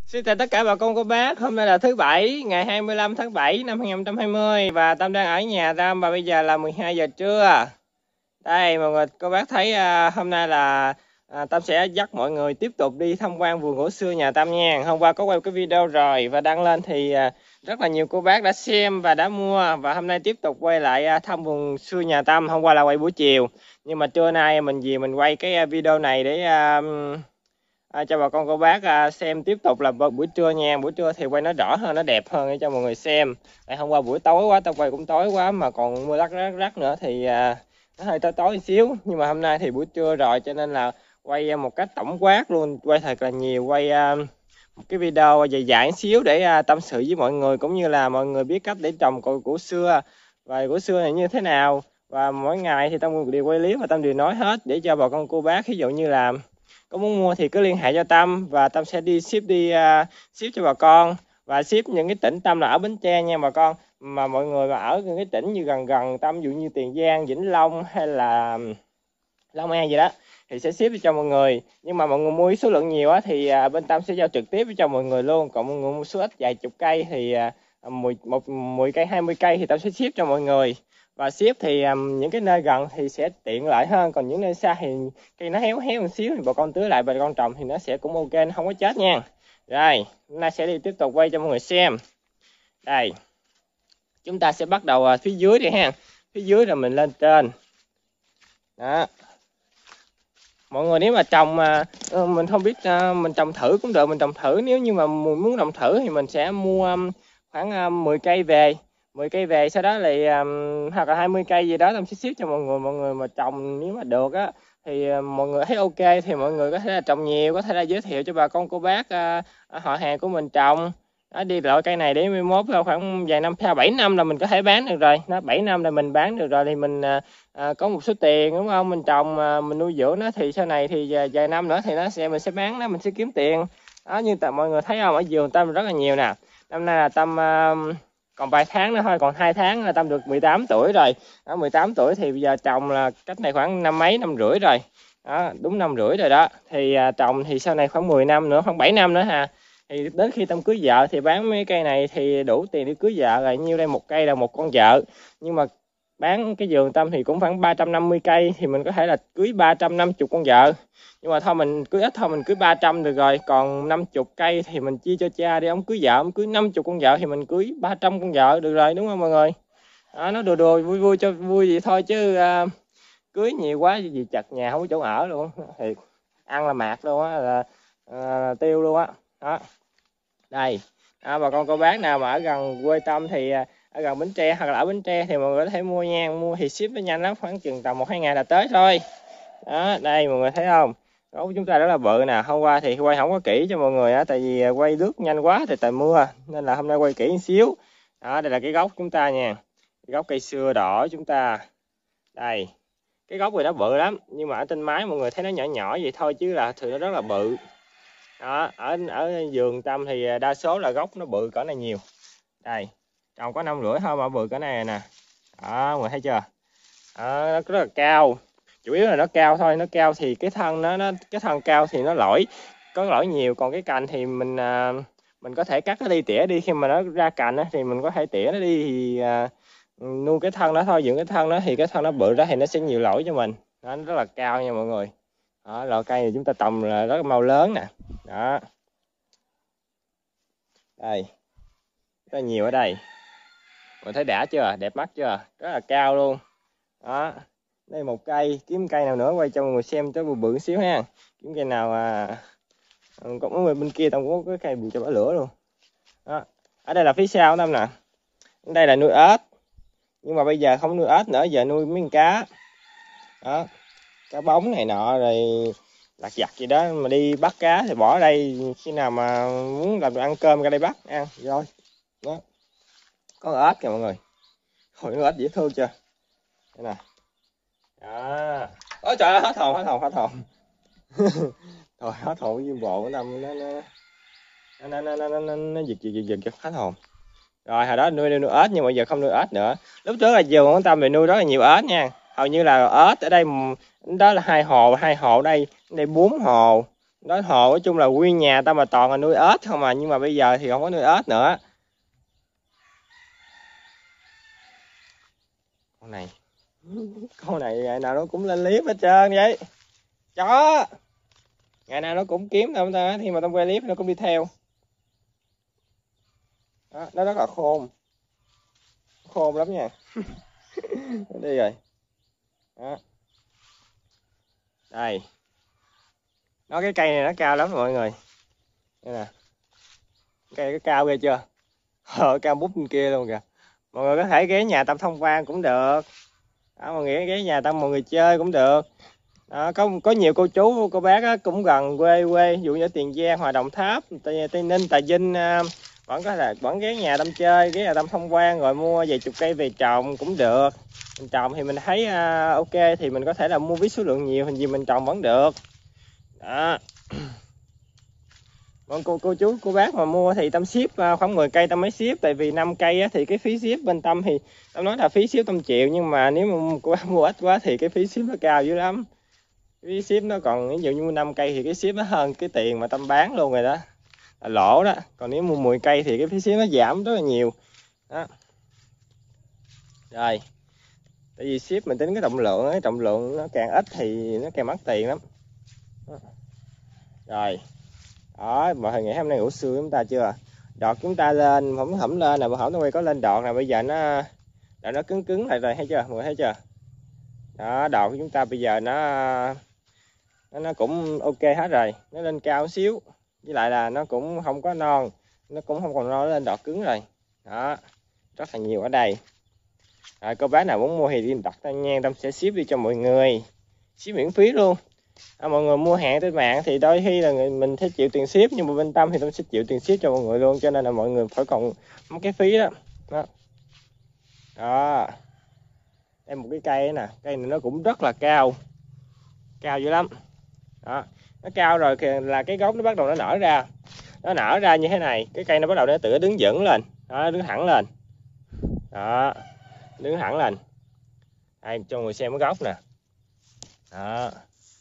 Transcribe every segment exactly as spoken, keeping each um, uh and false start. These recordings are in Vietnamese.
Xin chào tất cả bà con cô bác, hôm nay là thứ bảy, ngày hai mươi lăm tháng bảy năm hai nghìn không trăm hai mươi và Tâm đang ở nhà Tâm và bây giờ là mười hai giờ trưa. Đây mọi người cô bác thấy à, hôm nay là à, Tâm sẽ dắt mọi người tiếp tục đi tham quan vườn gỗ sưa nhà Tâm nha. Hôm qua có quay cái video rồi và đăng lên thì à, rất là nhiều cô bác đã xem và đã mua, và hôm nay tiếp tục quay lại à, thăm vườn sưa nhà Tâm. Hôm qua là quay buổi chiều, nhưng mà trưa nay mình về mình quay cái video này để à, À, cho bà con cô bác à, xem tiếp tục là buổi trưa nha. Buổi trưa thì quay nó rõ hơn, nó đẹp hơn để cho mọi người xem. Tại hôm qua buổi tối quá, tao quay cũng tối quá mà còn mưa lắc rắc rắc nữa thì à, nó hơi tối tối một xíu. Nhưng mà hôm nay thì buổi trưa rồi cho nên là quay một cách tổng quát luôn, quay thật là nhiều, quay à, một cái video dài dài xíu để à, tâm sự với mọi người, cũng như là mọi người biết cách để trồng cội củ sưa và củ sưa này như thế nào. Và mỗi ngày thì Tâm đều quay clip và Tâm đều nói hết để cho bà con cô bác, ví dụ như là có muốn mua thì cứ liên hệ cho Tâm và Tâm sẽ đi ship đi uh, ship cho bà con, và ship những cái tỉnh Tâm là ở Bến Tre nha bà con. Mà mọi người mà ở những cái tỉnh như gần gần Tâm, ví dụ như Tiền Giang, Vĩnh Long hay là Long An gì đó thì sẽ ship cho mọi người. Nhưng mà mọi người mua số lượng nhiều á thì uh, bên Tâm sẽ giao trực tiếp cho mọi người luôn. Còn mọi người mua số ít vài chục cây thì uh, mười một mười cây hai mươi cây thì Tâm sẽ ship cho mọi người. Và ship thì um, những cái nơi gần thì sẽ tiện lợi hơn, còn những nơi xa thì cây nó héo héo một xíu thì bà con tưới lại bà con trồng thì nó sẽ cũng ok, nó không có chết nha. Rồi hôm nay sẽ đi tiếp tục quay cho mọi người xem. Đây chúng ta sẽ bắt đầu uh, phía dưới đi ha, phía dưới rồi mình lên trên đó. Mọi người nếu mà trồng uh, mình không biết uh, mình trồng thử cũng được, mình trồng thử. Nếu như mà mình muốn trồng thử thì mình sẽ mua um, khoảng uh, mười cây về mười cây về sau đó là um, hoặc là hai mươi cây gì đó Tâm sẽ ship cho mọi người. Mọi người mà trồng nếu mà được á thì uh, mọi người thấy ok thì mọi người có thể là trồng nhiều, có thể là giới thiệu cho bà con cô bác uh, họ hàng của mình trồng đó, đi loại cây này để mai mốt khoảng vài năm, theo bảy năm là mình có thể bán được rồi. Nó bảy năm là mình bán được rồi thì mình uh, uh, có một số tiền, đúng không? Mình trồng uh, mình nuôi dưỡng nó thì sau này thì vài, vài năm nữa thì nó sẽ mình sẽ bán nó, mình sẽ kiếm tiền đó. Như tại mọi người thấy không, ở vườn Tâm rất là nhiều nè. Năm nay là Tâm uh, còn vài tháng nữa thôi, còn hai tháng là Tâm được mười tám tuổi rồi đó. mười tám tuổi thì bây giờ trồng là cách này khoảng năm mấy năm rưỡi rồi đó, đúng năm rưỡi rồi đó. Thì à, trồng thì sau này khoảng mười năm nữa, khoảng bảy năm nữa ha, thì đến khi Tâm cưới vợ thì bán mấy cây này thì đủ tiền để cưới vợ rồi. Nhiêu đây, một cây là một con vợ, nhưng mà bán cái vườn Tâm thì cũng khoảng ba trăm năm mươi cây thì mình có thể là cưới ba trăm năm mươi con vợ. Nhưng mà thôi mình cưới ít thôi, mình cưới ba trăm được rồi. Còn năm mươi cây thì mình chia cho cha đi, ông cưới vợ ông cưới năm mươi con vợ thì mình cưới ba trăm con vợ được rồi, đúng không mọi người? Đó, nó đùa đùa vui vui cho vui vậy thôi chứ uh, cưới nhiều quá gì chật nhà không có chỗ ở luôn thì ăn là mạt luôn á, là uh, tiêu luôn á đó. đó đây à, bà con cô bác nào mà ở gần quê Tâm thì uh, ở gần Bến Tre hoặc là ở Bến Tre thì mọi người có thể mua nha. Mua thì ship nó nhanh lắm, khoảng chừng tầm một hai ngày là tới thôi đó. Đây mọi người thấy không, gốc chúng ta rất là bự nè. Hôm qua thì quay không có kỹ cho mọi người á, tại vì quay lướt nhanh quá thì tại mưa, nên là hôm nay quay kỹ một xíu đó. Đây là cái gốc chúng ta nha, cái gốc cây sưa đỏ chúng ta. Đây cái gốc này nó bự lắm, nhưng mà ở trên máy mọi người thấy nó nhỏ nhỏ vậy thôi chứ là thường nó rất là bự đó. Ở ở vườn Tâm thì đa số là gốc nó bự cỡ này nhiều. Đây trồng có năm rưỡi thôi mà bự cỡ này nè đó, mọi người thấy chưa đó, nó rất là cao. Chủ yếu là nó cao thôi, nó cao thì cái thân nó, nó cái thân cao thì nó lỗi có lỗi nhiều. Còn cái cành thì mình à, mình có thể cắt nó đi, tỉa đi, khi mà nó ra cành á, thì mình có thể tỉa nó đi thì à, nuôi cái thân đó thôi, dưỡng cái thân đó thì cái thân nó bự đó thì nó sẽ nhiều lỗi cho mình đó. Nó rất là cao nha mọi người đó. Loại cây này chúng ta trồng là rất là mau lớn nè đó. Đây rất là nhiều ở đây, mình thấy đã chưa, đẹp mắt chưa, rất là cao luôn đó. Đây một cây, kiếm cây nào nữa quay cho mọi người xem cho bự bự xíu ha. Kiếm cây nào à, có người bên kia Tâm cũng có cái cây bự cho bả lửa luôn đó. Ở đây là phía sau Tâm nè, đây là nuôi ếch, nhưng mà bây giờ không nuôi ếch nữa, giờ nuôi mấy con cá đó, cá bóng này nọ rồi lặt vặt gì đó. Mà đi bắt cá thì bỏ đây, khi nào mà muốn làm ăn cơm ra đây bắt ăn rồi đó. Có ếch kìa mọi người, hồi nó ếch dễ thương chưa đây nè đó. Ôi trời ơi, hết hồn hết hồn hết hồn thôi hết hồn với bộ của Tâm nó nó nó nó nó nó nó, nó giật giật giật giật hết hồn rồi. Hồi đó nuôi nuôi ếch nhưng mà giờ không nuôi ếch nữa. Lúc trước là vườn của Tâm thì nuôi rất là nhiều ếch nha, hầu như là ếch ở đây đó là hai hồ hai hồ đây đây bốn hồ Nói hồ nói chung là nguyên nhà tao mà toàn là nuôi ếch không mà, nhưng mà bây giờ thì không có nuôi ếch nữa. Con này con này ngày nào nó cũng lên clip hết trơn vậy. Chó ngày nào nó cũng kiếm tao ta, thì mà tao quay clip nó cũng đi theo. Đó, nó rất là khôn, khôn lắm nha. Nó đi rồi. Đó. Đây. Nó cái cây này nó cao lắm mọi người. Đây nè. Cây cái cao ghê chưa? Ờ, cao bút bên kia luôn kìa. Mọi người có thể ghé nhà Tâm tham quan cũng được. Đó, mọi người ghé nhà Tâm mọi người chơi cũng được. Đó, có có nhiều cô chú cô bác á, cũng gần quê quê, ví dụ như Tiền Giang, Hòa Đồng Tháp, Tây, Tây Ninh, Trà Vinh, à, vẫn có thể vẫn ghé nhà Tâm chơi, ghé nhà Tâm tham quan rồi mua vài chục cây về trồng cũng được. Mình trồng thì mình thấy à, ok thì mình có thể là mua với số lượng nhiều, hình gì mình trồng vẫn được. Đó. Còn cô cô chú cô bác mà mua thì Tâm ship khoảng mười cây Tâm mới ship, tại vì năm cây á, thì cái phí ship bên Tâm thì Tâm nói là phí ship Tâm chịu, nhưng mà nếu mà cô bác mua ít quá thì cái phí ship nó cao dữ lắm. Cái ship nó còn, ví dụ như năm cây thì cái ship nó hơn cái tiền mà Tâm bán luôn rồi đó, là lỗ đó. Còn nếu mua mười cây thì cái phí ship nó giảm rất là nhiều đó. Rồi tại vì ship mình tính cái trọng lượng ấy, trọng lượng nó càng ít thì nó càng mất tiền lắm đó. Rồi đó, mọi người nghĩ hôm nay ngủ xưa chúng ta chưa? Đọt chúng ta lên không hẩm lên nè, mà hổng nó quay có lên đọt nè, bây giờ nó đã nó cứng cứng lại rồi, thấy chưa mọi người, thấy chưa? Đó, đọt của chúng ta bây giờ nó nó, nó cũng ok hết rồi, nó lên cao một xíu, với lại là nó cũng không có non, nó cũng không còn non, nó lên đọt cứng rồi đó, rất là nhiều ở đây. Rồi cô bác nào muốn mua thì đi đặt Tâm nha, Tâm sẽ ship đi cho mọi người, ship miễn phí luôn. À, mọi người mua hàng trên mạng thì đôi khi là người, mình sẽ chịu tiền ship, nhưng mà bên Tâm thì Tâm sẽ chịu tiền ship cho mọi người luôn, cho nên là mọi người phải còn mất cái phí đó. Đó. Đó. Đây một cái cây nè, cây này nó cũng rất là cao, cao dữ lắm. Đó. Nó cao rồi kìa, là cái gốc nó bắt đầu nó nở ra, nó nở ra như thế này, cái cây nó bắt đầu nó tự đứng vững lên, đó, đứng thẳng lên, đó, đứng thẳng lên. Đây cho mọi người xem cái gốc nè, đó.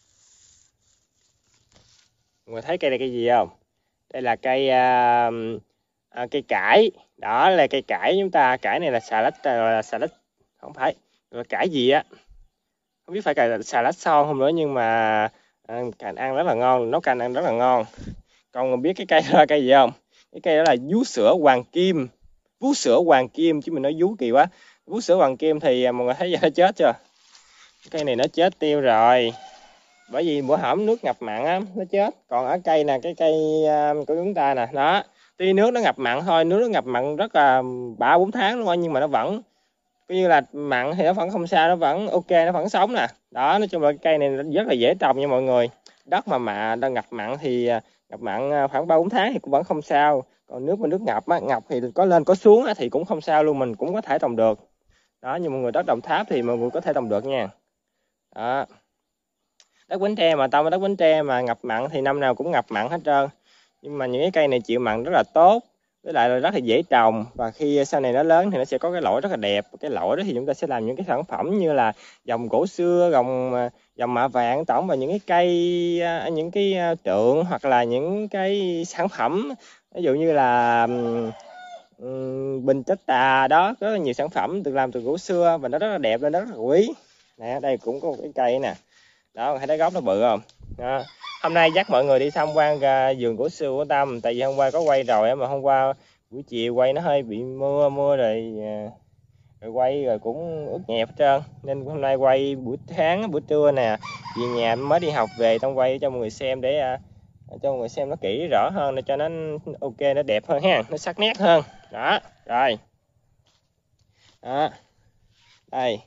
Mọi người thấy cây này cây gì không? Đây là cây à, à, cây cải, đó là cây cải chúng ta. Cải này là xà lách, là xà lách không phải là cải gì á, không biết phải cải xà lách son không nữa, nhưng mà à, cành ăn rất là ngon, nấu canh ăn rất là ngon. Còn mình biết cái cây đó là cây gì không? Cái cây đó là vú sữa hoàng kim, vú sữa hoàng kim, chứ mình nói vú kỳ quá. Vú sữa hoàng kim thì mọi người thấy giờ nó chết chưa? Cái cây này nó chết tiêu rồi, bởi vì bữa hổm nước ngập mặn á, nó chết. Còn ở cây nè, cái cây của chúng ta nè, đó, tuy nước nó ngập mặn thôi, nước nó ngập mặn rất là ba bốn tháng luôn, nhưng mà nó vẫn coi như là mặn thì nó vẫn không sao, nó vẫn ok, nó vẫn sống nè. Đó, nói chung là cái cây này rất là dễ trồng nha mọi người. Đất mà mà đang ngập mặn thì ngập mặn khoảng ba bốn tháng thì cũng vẫn không sao. Còn nước mà nước ngập á, ngập thì có lên có xuống á, thì cũng không sao luôn, mình cũng có thể trồng được. Đó, như mọi người đất Đồng Tháp thì mọi người có thể trồng được nha. Đó. Đất Bến Tre mà tao đất Bến Tre mà ngập mặn thì năm nào cũng ngập mặn hết trơn. Nhưng mà những cái cây này chịu mặn rất là tốt, với lại là rất là dễ trồng, và khi sau này nó lớn thì nó sẽ có cái lỗi rất là đẹp. Cái lỗi đó thì chúng ta sẽ làm những cái sản phẩm như là dòng cổ xưa, dòng dòng mạ vàng tổng, và những cái cây, những cái tượng, hoặc là những cái sản phẩm ví dụ như là um, bình tích tà đó, rất là nhiều sản phẩm được làm từ gỗ xưa và nó rất là đẹp, nên nó rất là quý. Nè, đây cũng có một cái cây nè, đó, thấy cái gốc nó bự không? Đó. Hôm nay dắt mọi người đi tham quan vườn gỗ xưa của Tâm, tại vì hôm qua có quay rồi mà hôm qua buổi chiều quay nó hơi bị mưa mưa rồi, rồi quay rồi cũng ướt nhẹp hết trơn, nên hôm nay quay buổi sáng buổi trưa nè, về nhà mới đi học về, Tâm quay cho mọi người xem để cho mọi người xem nó kỹ rõ hơn, để cho nó ok, nó đẹp hơn ha, nó sắc nét hơn. Đó, rồi đó, đây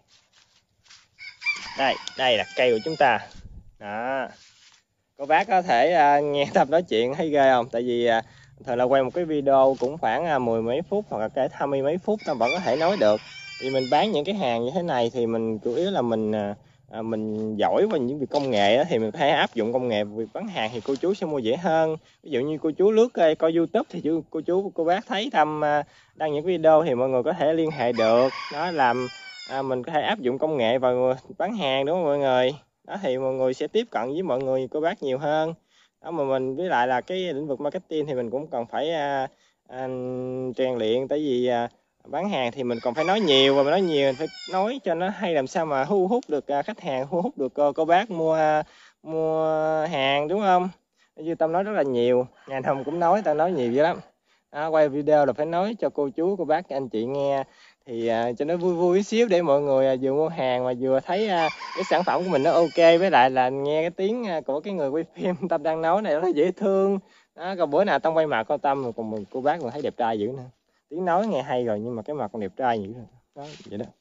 đây đây là cây của chúng ta. Đó, cô bác có thể uh, nghe Tâm nói chuyện thấy ghê không? Tại vì uh, thường là quay một cái video cũng khoảng uh, mười mấy phút hoặc là cái hai mươi mấy phút Tâm vẫn có thể nói được. Vì mình bán những cái hàng như thế này thì mình chủ yếu là mình uh, mình giỏi về những việc công nghệ đó, thì mình có thể áp dụng công nghệ việc bán hàng thì cô chú sẽ mua dễ hơn. Ví dụ như cô chú lướt uh, coi YouTube thì chú, cô chú cô bác thấy Tâm uh, đăng những video thì mọi người có thể liên hệ được. Đó, làm à, mình có thể áp dụng công nghệ vào bán hàng, đúng không mọi người? Đó thì mọi người sẽ tiếp cận với mọi người, cô bác nhiều hơn. Đó, mà mình với lại là cái lĩnh vực marketing thì mình cũng cần phải à, à, rèn luyện, tại vì à, bán hàng thì mình còn phải nói nhiều, và mình nói nhiều phải nói cho nó hay, làm sao mà thu hút được à, khách hàng, thu hút được cô, cô bác mua à, mua hàng, đúng không? Như Tâm nói rất là nhiều, ngày nào cũng nói, tao nói nhiều dữ lắm. Đó, quay video là phải nói cho cô chú, cô bác, anh chị nghe, thì à, cho nó vui vui xíu, để mọi người à, vừa mua hàng mà vừa thấy à, cái sản phẩm của mình nó ok, với lại là nghe cái tiếng à, của cái người quay phim Tâm đang nói này rất là dễ thương. Đó, còn bữa nào Tâm quay mặt con Tâm còn mình cô bác còn thấy đẹp trai dữ nữa, tiếng nói nghe hay rồi nhưng mà cái mặt còn đẹp trai dữ nữa. Đó, vậy đó.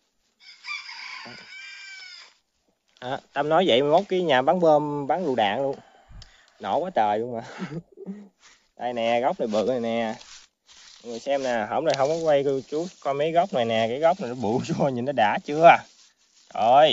Đó, Tâm nói vậy mốt cái nhà bắn bom bắn lựu đạn luôn, nổ quá trời luôn mà. Đây nè, góc này bự này nè, mọi người xem nè, hổng này không có quay cô chú coi mấy góc này nè, cái góc này nó bự chưa, nhìn nó đã chưa rồi.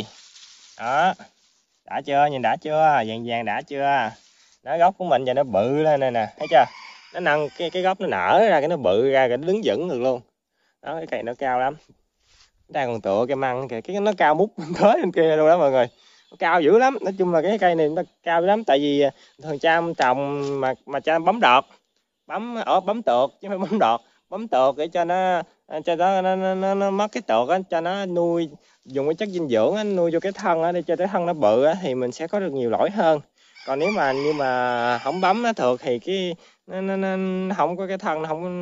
Đó, đã chưa, nhìn đã chưa, vàng vàng đã chưa. Nó góc của mình giờ nó bự lên này nè, thấy chưa, nó nâng cái cái góc nó nở ra, cái nó bự ra, cái nó đứng vững được luôn. Đó, cái cây nó cao lắm, đang còn tựa cây măng kìa, cái nó cao mút tới bên kia luôn đó mọi người, nó cao dữ lắm. Nói chung là cái cây này nó cao dữ lắm, tại vì thường cha trồng mà mà cha bấm đọt, bấm ở bấm tược chứ không phải bấm đọt, bấm tược để cho nó cho nó nó, nó, nó, nó mất cái tược á, cho nó nuôi, dùng cái chất dinh dưỡng á, nuôi vô cái thân á, để cho cái thân nó bự á, thì mình sẽ có được nhiều lõi hơn. Còn nếu mà như mà không bấm nó tược thì cái nó, nó, nó, nó không có cái thân, nó không có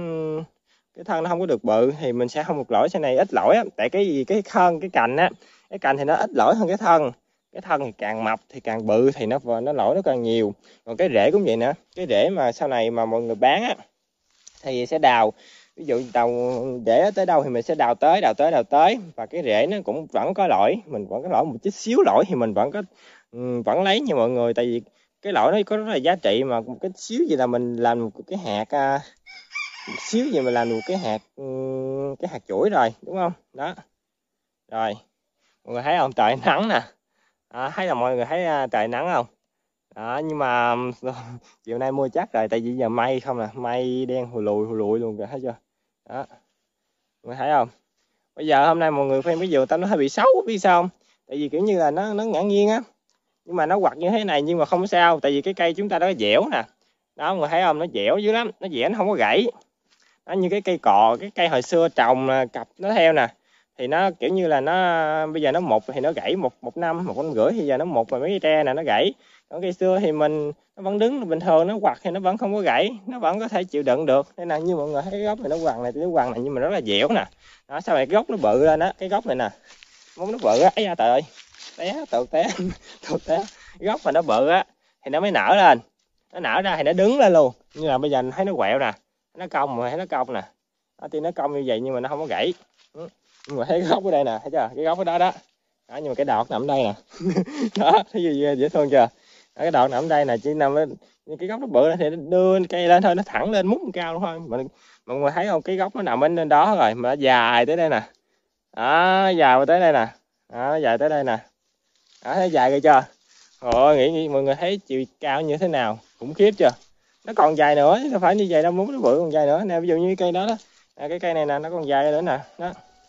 cái thân nó không có được bự, thì mình sẽ không được lõi. Sau này ít lõi á, tại cái gì cái thân cái cành á, cái cành thì nó ít lõi hơn cái thân, cái thân thì càng mập thì càng bự thì nó nó lõi nó càng nhiều. Còn cái rễ cũng vậy nữa, cái rễ mà sau này mà mọi người bán á thì sẽ đào, ví dụ đào rễ tới đâu thì mình sẽ đào tới đào tới đào tới, và cái rễ nó cũng vẫn có lõi, mình vẫn có lõi một chút xíu lõi thì mình vẫn có vẫn lấy nha mọi người, tại vì cái lõi nó có rất là giá trị, mà một cái xíu gì là mình làm một cái hạt, một xíu gì mình làm được cái hạt cái hạt chuỗi rồi, đúng không? Đó rồi, mọi người thấy không, trời nắng nè. À, thấy là mọi người thấy trời nắng không? Đó, nhưng mà chiều nay mưa chắc rồi, tại vì giờ mây không nè, mây đen hù lùi hù lùi luôn kìa, thấy chưa? Đó, mọi người thấy không? Bây giờ hôm nay mọi người xem cái vườn tao nó hơi bị xấu, biết sao không? Tại vì kiểu như là nó nó ngã nghiêng á, nhưng mà nó quặt như thế này nhưng mà không sao, tại vì cái cây chúng ta nó dẻo nè. Đó, mọi người thấy không, nó dẻo dữ lắm, nó dẻo nó không có gãy. Nó như cái cây cò, cái cây hồi xưa trồng cặp nó theo nè, thì nó kiểu như là nó bây giờ nó mục thì nó gãy một một năm một năm rưỡi, thì giờ nó mục rồi mấy cái tre nè nó gãy. Còn cây xưa thì mình nó vẫn đứng bình thường, nó quặt thì nó vẫn không có gãy, nó vẫn có thể chịu đựng được. Nên là như mọi người thấy cái gốc này nó quằn này, cái quằn này nhưng mà rất là dẻo nè. Đó, sau này cái gốc nó bự lên á, cái gốc này nè, gốc nó bự á, ấy da trời ơi, té tự té tự té. Cái gốc mà nó bự á thì nó mới nở lên, nó nở ra thì nó đứng lên luôn. Như là bây giờ thấy nó quẹo nè, nó cong mà thấy nó cong nè, nó tuy nó cong như vậy nhưng mà nó không có gãy. Nhưng mà thấy cái gốc ở đây nè, thấy chưa, cái gốc ở đó đó, đó nhưng mà cái đọt nằm ở đây nè. Đó, thấy gì dễ thương chưa? Đó, cái đọt nằm ở đây nè, chỉ nằm lên cái gốc nó bự thì nó đưa cây lên thôi, nó thẳng lên mút cao thôi. Mọi, mọi người thấy không, cái gốc nó nằm bên đó rồi mà nó dài tới đây nè. Đó, dài tới đây nè, đó, dài tới đây nè, đó, thấy dài ghê chưa? Rồi nghĩ, nghĩ mọi người thấy chiều cao như thế nào, khủng khiếp chưa? Nó còn dài nữa, nó phải như vậy đâu, muốn nó bự còn dài nữa nè. Ví dụ như cây đó đó, à, cái cây này nè, nó còn dài nữa nè. Đó,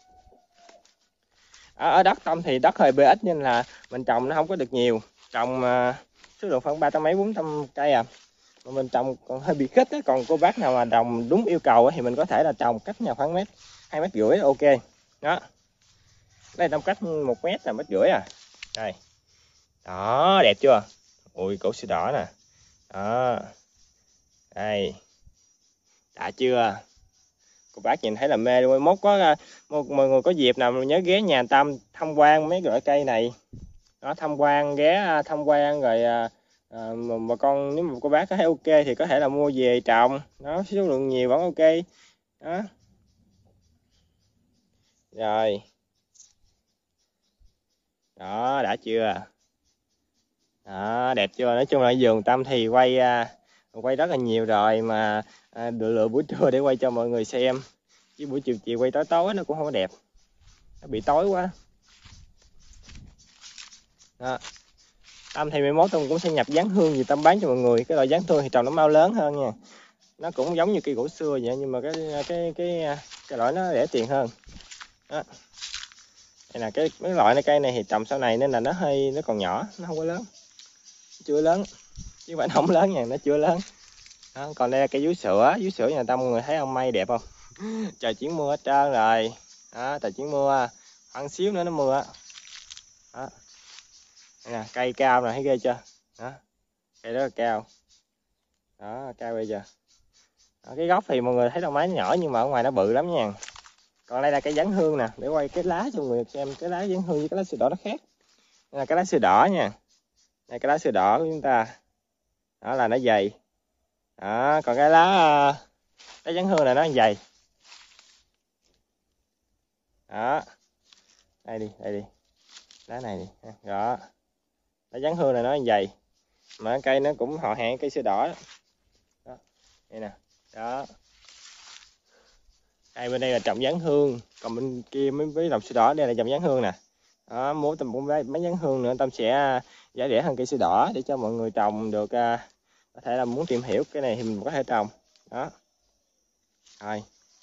ở, ở đất Tâm thì đất hơi bị ít nên là mình trồng nó không có được nhiều, trồng uh, số lượng khoảng ba trăm mấy bốn trăm cây à, mà mình trồng còn hơi bị khích á. Còn cô bác nào mà trồng đúng yêu cầu thì mình có thể là trồng cách nhau khoảng mét hai mét rưỡi, ok. Đó, đây tầm cách một mét là mét rưỡi à. Đây, đó, đẹp chưa? Ui, củ sữa đỏ nè, đó, đây, đã chưa? Cô bác nhìn thấy là mê luôn. Mốt có mọi người có dịp nào nhớ ghé nhà Tâm tham quan mấy loại cây này. Đó, tham quan, ghé tham quan rồi à, à, mà, mà con nếu mà cô bác có thấy ok thì có thể là mua về trồng. Đó, số lượng nhiều vẫn ok. Đó. Rồi. Đó, đã chưa? Đó, đẹp chưa? Nói chung là vườn Tâm thì quay quay rất là nhiều rồi, mà à, lựa lựa buổi trưa để quay cho mọi người xem, chứ buổi chiều chiều quay tối tối nó cũng không có đẹp, nó bị tối quá. Đó. Tâm thì mai mốt Tâm cũng sẽ nhập dán hương gì Tâm bán cho mọi người. Cái loại dán hương thì trồng nó mau lớn hơn nha, nó cũng giống như cây gỗ xưa vậy, nhưng mà cái cái cái cái loại nó rẻ tiền hơn. Đó, đây là cái mấy loại này, cây này thì trồng sau này nên là nó hơi nó còn nhỏ, nó không có lớn, chưa lớn. chứ bạn không lớn nha, nó chưa lớn. Đó, còn đây là cây vú sữa, vú sữa nhà Tâm mọi người thấy ông May đẹp không? Trời chuyển mưa hết trơn rồi. Đó, trời chuyển mưa, khoảng xíu nữa nó mưa. Đó. Đây nè, cây cao nè, thấy ghê chưa? Đó, cây rất là cao. Đó, cao bây giờ. Đó, cái gốc thì mọi người thấy đâu máy nhỏ nhưng mà ở ngoài nó bự lắm nha. Còn đây là cây giáng hương nè, để quay cái lá cho mọi người xem, cái lá giáng hương với cái lá sưa đỏ nó khác. Đây là cái lá sưa đỏ nha. Đây cái lá sưa đỏ của chúng ta. Đó là nó dày. Đó, còn cái lá lá giáng hương này nó dày. Đó. Đây đi, đây đi. Lá này đi. Đó. Lá giáng hương này nó dày. Mà cây nó cũng họ hẹn cây sưa đỏ đó. Đó. Đây nè. Đó. Đây bên đây là trồng giáng hương, còn bên kia mới với trồng sưa đỏ, đây là trồng giáng hương nè. Đó, muốn Tâm cũng mấy giáng hương nữa, Tâm sẽ giá rẻ hơn cây sưa đỏ để cho mọi người trồng được, có thể là muốn tìm hiểu cái này thì mình có thể trồng. Đó. Rồi.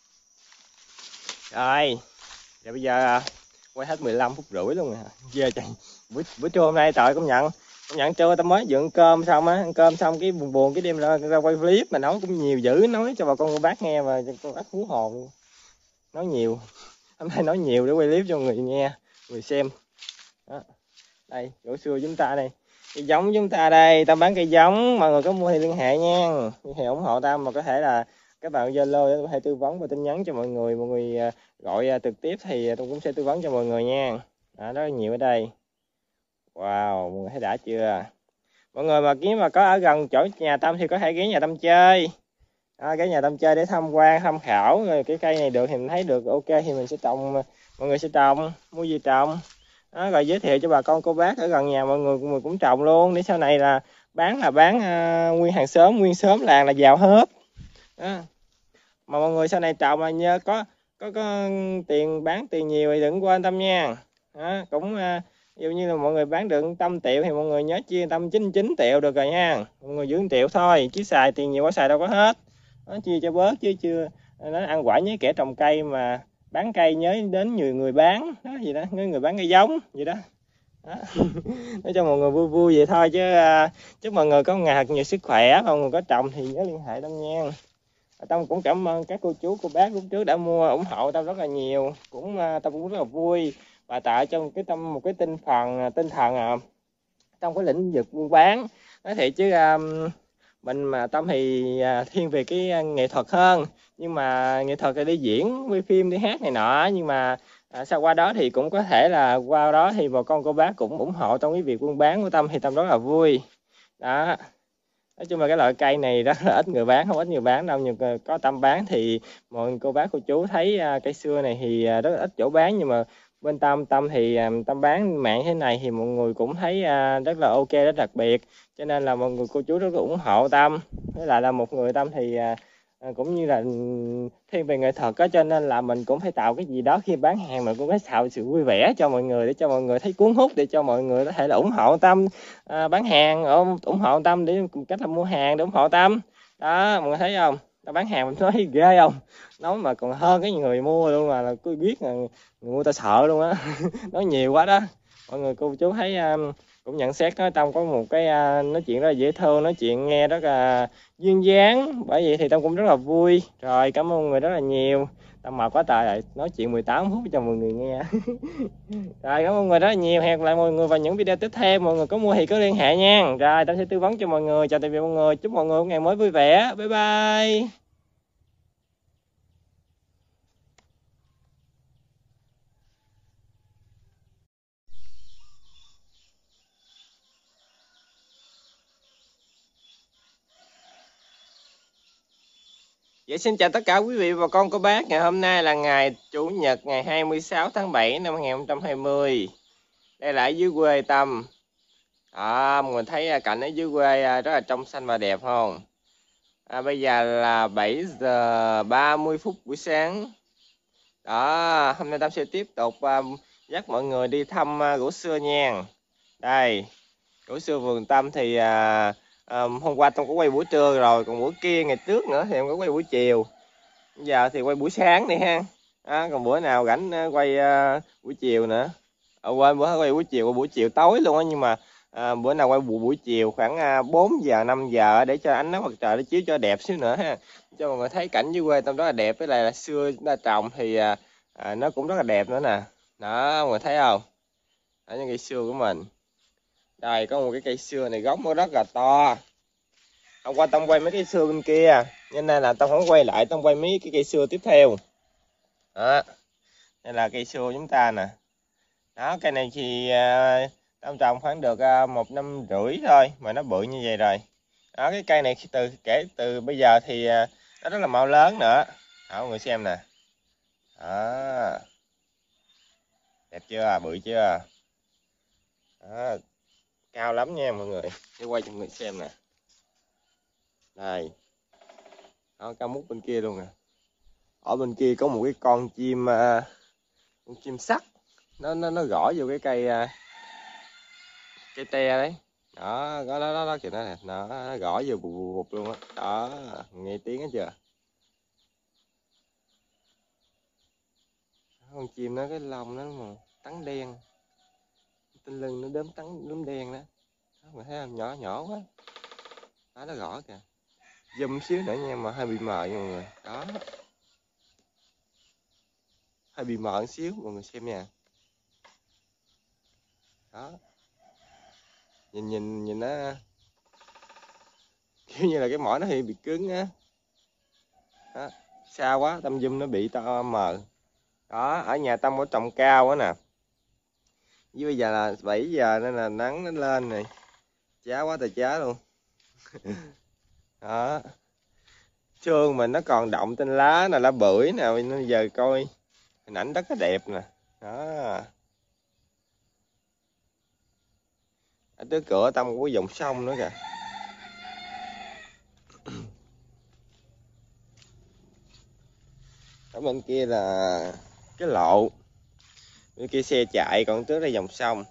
Rồi. Giờ bây giờ quay hết mười lăm phút rưỡi luôn rồi. Giờ trời, buổi buổi trưa hôm nay trời công nhận, công nhận trưa Tâm mới dựng cơm xong á, ăn cơm xong cái buồn buồn cái đêm ra, ra quay clip mà nói cũng nhiều dữ, nói cho bà con cô bác nghe và cho cô bác hú hồn luôn. Nói nhiều. Hôm nay nói nhiều để quay clip cho người nghe, người xem. Đó. Đây, gỗ xưa chúng ta đây. Cây giống chúng ta đây, Tâm bán cây giống, mọi người có mua thì liên hệ nha. Liên hệ ủng hộ Tâm, mà có thể là các bạn Zalo để có thể tư vấn và tin nhắn cho mọi người, mọi người gọi trực tiếp thì tôi cũng sẽ tư vấn cho mọi người nha. Đó, rất là nhiều ở đây. Wow, mọi người thấy đã chưa? Mọi người mà kiếm mà có ở gần chỗ nhà Tâm thì có thể ghé nhà Tâm chơi. À, cái nhà Tâm chơi để tham quan, tham khảo rồi cái cây này được thì mình thấy được ok thì mình sẽ trồng, mọi người sẽ trồng, mua gì trồng. Đó, rồi giới thiệu cho bà con cô bác ở gần nhà mọi người, mọi người cũng trồng luôn để sau này là bán là bán uh, nguyên hàng xóm, nguyên xóm làng là giàu hết. Đó. Mà mọi người sau này trồng mà nhớ có có có tiền bán tiền nhiều thì đừng quên Tâm nha. Đó, cũng uh, ví dụ như là mọi người bán được trăm triệu thì mọi người nhớ chia Tâm chín mươi chín triệu được rồi nha. Mọi người giữ một triệu thôi, chứ xài tiền nhiều quá xài đâu có hết. Nó chia cho bớt chứ chưa nó ăn quả nhớ kẻ trồng cây mà bán cây nhớ đến nhiều người bán đó gì đó, người bán cây giống gì đó, đó. Nói cho mọi người vui vui vậy thôi chứ uh, chúc mọi người có ngày thật nhiều sức khỏe, mọi người có trồng thì nhớ liên hệ Tâm nha. Tâm cũng cảm ơn các cô chú cô bác lúc trước đã mua ủng hộ Tâm rất là nhiều, cũng uh, Tâm cũng rất là vui và tạo cho cái Tâm một cái tinh thần tinh thần uh, trong cái lĩnh vực buôn bán. Nói thiệt chứ um, mình mà Tâm thì à, thiên về cái à, nghệ thuật hơn, nhưng mà nghệ thuật là đi diễn, quay phim, đi hát này nọ, nhưng mà à, sau qua đó thì cũng có thể là qua đó thì bà con cô bác cũng ủng hộ trong cái việc buôn bán của Tâm thì Tâm rất là vui. Đó, nói chung là cái loại cây này rất là ít người bán, không ít người bán đâu, nhưng có Tâm bán thì mọi cô bác cô chú thấy à, cây xưa này thì à, rất ít chỗ bán, nhưng mà bên Tâm Tâm thì Tâm bán mạng thế này thì mọi người cũng thấy à, rất là ok, rất đặc biệt, cho nên là mọi người cô chú rất là ủng hộ Tâm. Với lại là một người Tâm thì à, cũng như là thiên về nghệ thuật đó, cho nên là mình cũng phải tạo cái gì đó khi bán hàng, mình cũng phải tạo sự vui vẻ cho mọi người để cho mọi người thấy cuốn hút, để cho mọi người có thể là ủng hộ Tâm à, bán hàng, ủng hộ Tâm để cách là mua hàng để ủng hộ Tâm. Đó, mọi người thấy không? Tao bán hàng mình nói ghê không? Nói mà còn hơn cái người mua luôn, mà là cứ biết là người mua ta sợ luôn á. Nói nhiều quá đó. Mọi người cô chú thấy um, cũng nhận xét nói Tâm có một cái uh, nói chuyện rất là dễ thương, nói chuyện nghe rất là duyên dáng, bởi vậy thì Tâm cũng rất là vui. Rồi cảm ơn mọi người rất là nhiều. Tâm mệt quá trời rồi, nói chuyện mười tám phút cho mọi người nghe. Rồi cảm ơn mọi người rất là nhiều, hẹn gặp lại mọi người vào những video tiếp theo. Mọi người có mua thì cứ liên hệ nha. Rồi Tâm sẽ tư vấn cho mọi người. Chào tạm biệt mọi người, chúc mọi người một ngày mới vui vẻ. Bye bye. Vậy xin chào tất cả quý vị và con cô bác. Ngày hôm nay là ngày Chủ nhật, ngày hai mươi sáu tháng bảy năm hai nghìn không trăm hai mươi. Đây là ở dưới quê Tâm. À, mọi người thấy cảnh ở dưới quê rất là trong xanh và đẹp không? À, bây giờ là bảy giờ ba mươi phút buổi sáng. Đó, hôm nay Tâm sẽ tiếp tục uh, dắt mọi người đi thăm uh, gỗ xưa nha. Đây, gỗ xưa vườn Tâm thì uh, um, hôm qua Tâm có quay buổi trưa rồi, còn buổi kia ngày trước nữa thì em có quay buổi chiều. Bây giờ thì quay buổi sáng đi ha. À, còn bữa nào rảnh quay uh, buổi chiều nữa. Ở quên bữa quay buổi chiều, buổi chiều tối luôn á, nhưng mà à, bữa nào quay buổi buổi chiều khoảng à, bốn giờ năm giờ để cho ánh nắng mặt trời nó chiếu cho đẹp xíu nữa ha, cho mọi người thấy cảnh dưới quê trong đó là đẹp, với lại là xưa chúng ta trồng thì à, à, nó cũng rất là đẹp nữa nè. Đó mọi người thấy không, ở những cây xưa của mình đây có một cái cây xưa này gốc nó rất là to. Hôm qua Tâm quay mấy cây xưa bên kia nên là, là Tâm không quay lại, Tâm quay mấy cái cây xưa tiếp theo. Đó đây là cây xưa chúng ta nè. Đó cây này thì à, Tâm trồng khoảng được à, một năm rưỡi thôi mà nó bự như vậy rồi. Đó cái cây này từ kể từ bây giờ thì à, nó rất là mau lớn nữa. Đó mọi người xem nè. Đó đẹp chưa, bự chưa. Đó, cao lắm nha mọi người, để quay cho mọi người xem nè. Đây đó, cao mút bên kia luôn nè. Ở bên kia có một cái con chim uh, con chim sắt, nó nó nó gõ vô cái cây uh, cây te đấy. Đó đó đó đó, đó kìa, nó nè, nó, nó gõ vô bụt bụt luôn á. Đó. Đó nghe tiếng hết chưa. Con chim nó cái lông nó mà trắng đen, trên lưng nó đốm trắng đốm đen đó. Đó mà thấy không, nhỏ nhỏ quá. Đó nó gõ kìa, zoom xíu nữa nha, mà hơi bị mờ nha mọi người. Đó hơi bị mờ xíu mọi người xem nha. Đó nhìn nhìn nhìn nó kiểu như là cái mỏ nó hơi bị cứng á. Đó xa quá Tâm zoom nó bị to mờ. Đó ở nhà Tâm có trồng cao quá nè, với bây giờ là bảy giờ nên là nắng nó lên này, chá quá trời chá luôn. Đó sương mình nó còn động trên lá nè, lá bưởi nè, bây giờ coi hình ảnh rất là đẹp nè. Đó ở tới cửa Tâm có dòng sông nữa kìa. Ở bên kia là cái lộ, bên kia xe chạy, còn trước đây dòng sông.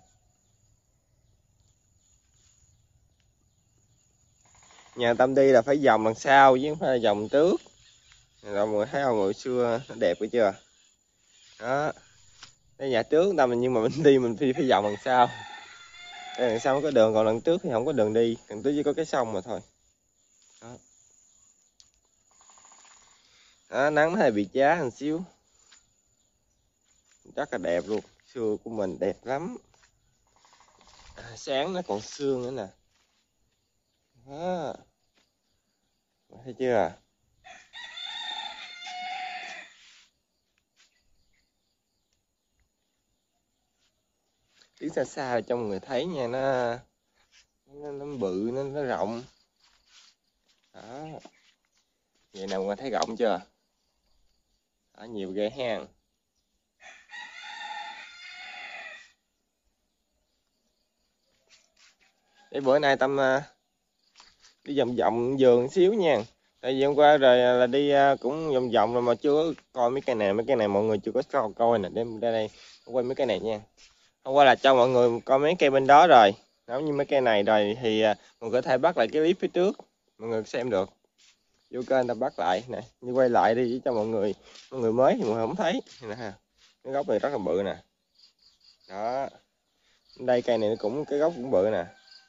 Nhà Tâm đi là phải vòng đằng sau chứ không phải là vòng trước. Rồi mọi người thấy không, người xưa nó đẹp hay chưa. Đó đây nhà trước Tâm, nhưng mà mình đi mình đi phải vòng đằng sau. Đây đằng sau có đường, còn đằng trước thì không có đường đi, đằng trước chỉ có cái sông mà thôi. Đó, đó nắng nó hơi bị chá một xíu, rất là đẹp luôn. Xưa của mình đẹp lắm. À, sáng nó còn sương nữa nè. Đó thấy chưa. Đứng xa xa cho mọi người thấy nha, nó nó, nó bự, nó, nó rộng. Đó vậy nào mọi người thấy rộng chưa. Đó, nhiều ghê ha. Để bữa nay Tâm uh, đi vòng vòng vườn xíu nha. Tại vì hôm qua rồi là đi uh, cũng vòng vòng rồi mà chưa có coi mấy cây này, mấy cây này mọi người chưa có coi nè. Để ra đây quay mấy cây này nha. Hôm qua là cho mọi người coi mấy cây bên đó rồi. Nếu như mấy cây này rồi thì uh, mọi người có thể bắt lại cái clip phía trước, mọi người xem được. Vô kênh ta bắt lại nè, như quay lại đi cho mọi người, mọi người mới thì mọi người không thấy nè ha. Cái gốc này rất là bự nè. Đó đây cây này cũng cái gốc cũng bự nè,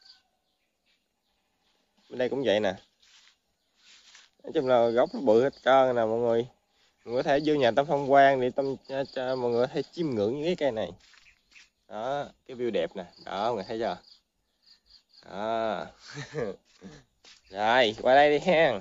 bên đây cũng vậy nè. Nói chung là gốc nó bự hết trơn nè mọi người. Mọi người có thể vô nhà Tâm tham quan để Tâm cho, cho mọi người thấy chiêm ngưỡng những cái cây này. Đó cái view đẹp nè, đó mọi người thấy chưa. Đó rồi qua đây đi ha.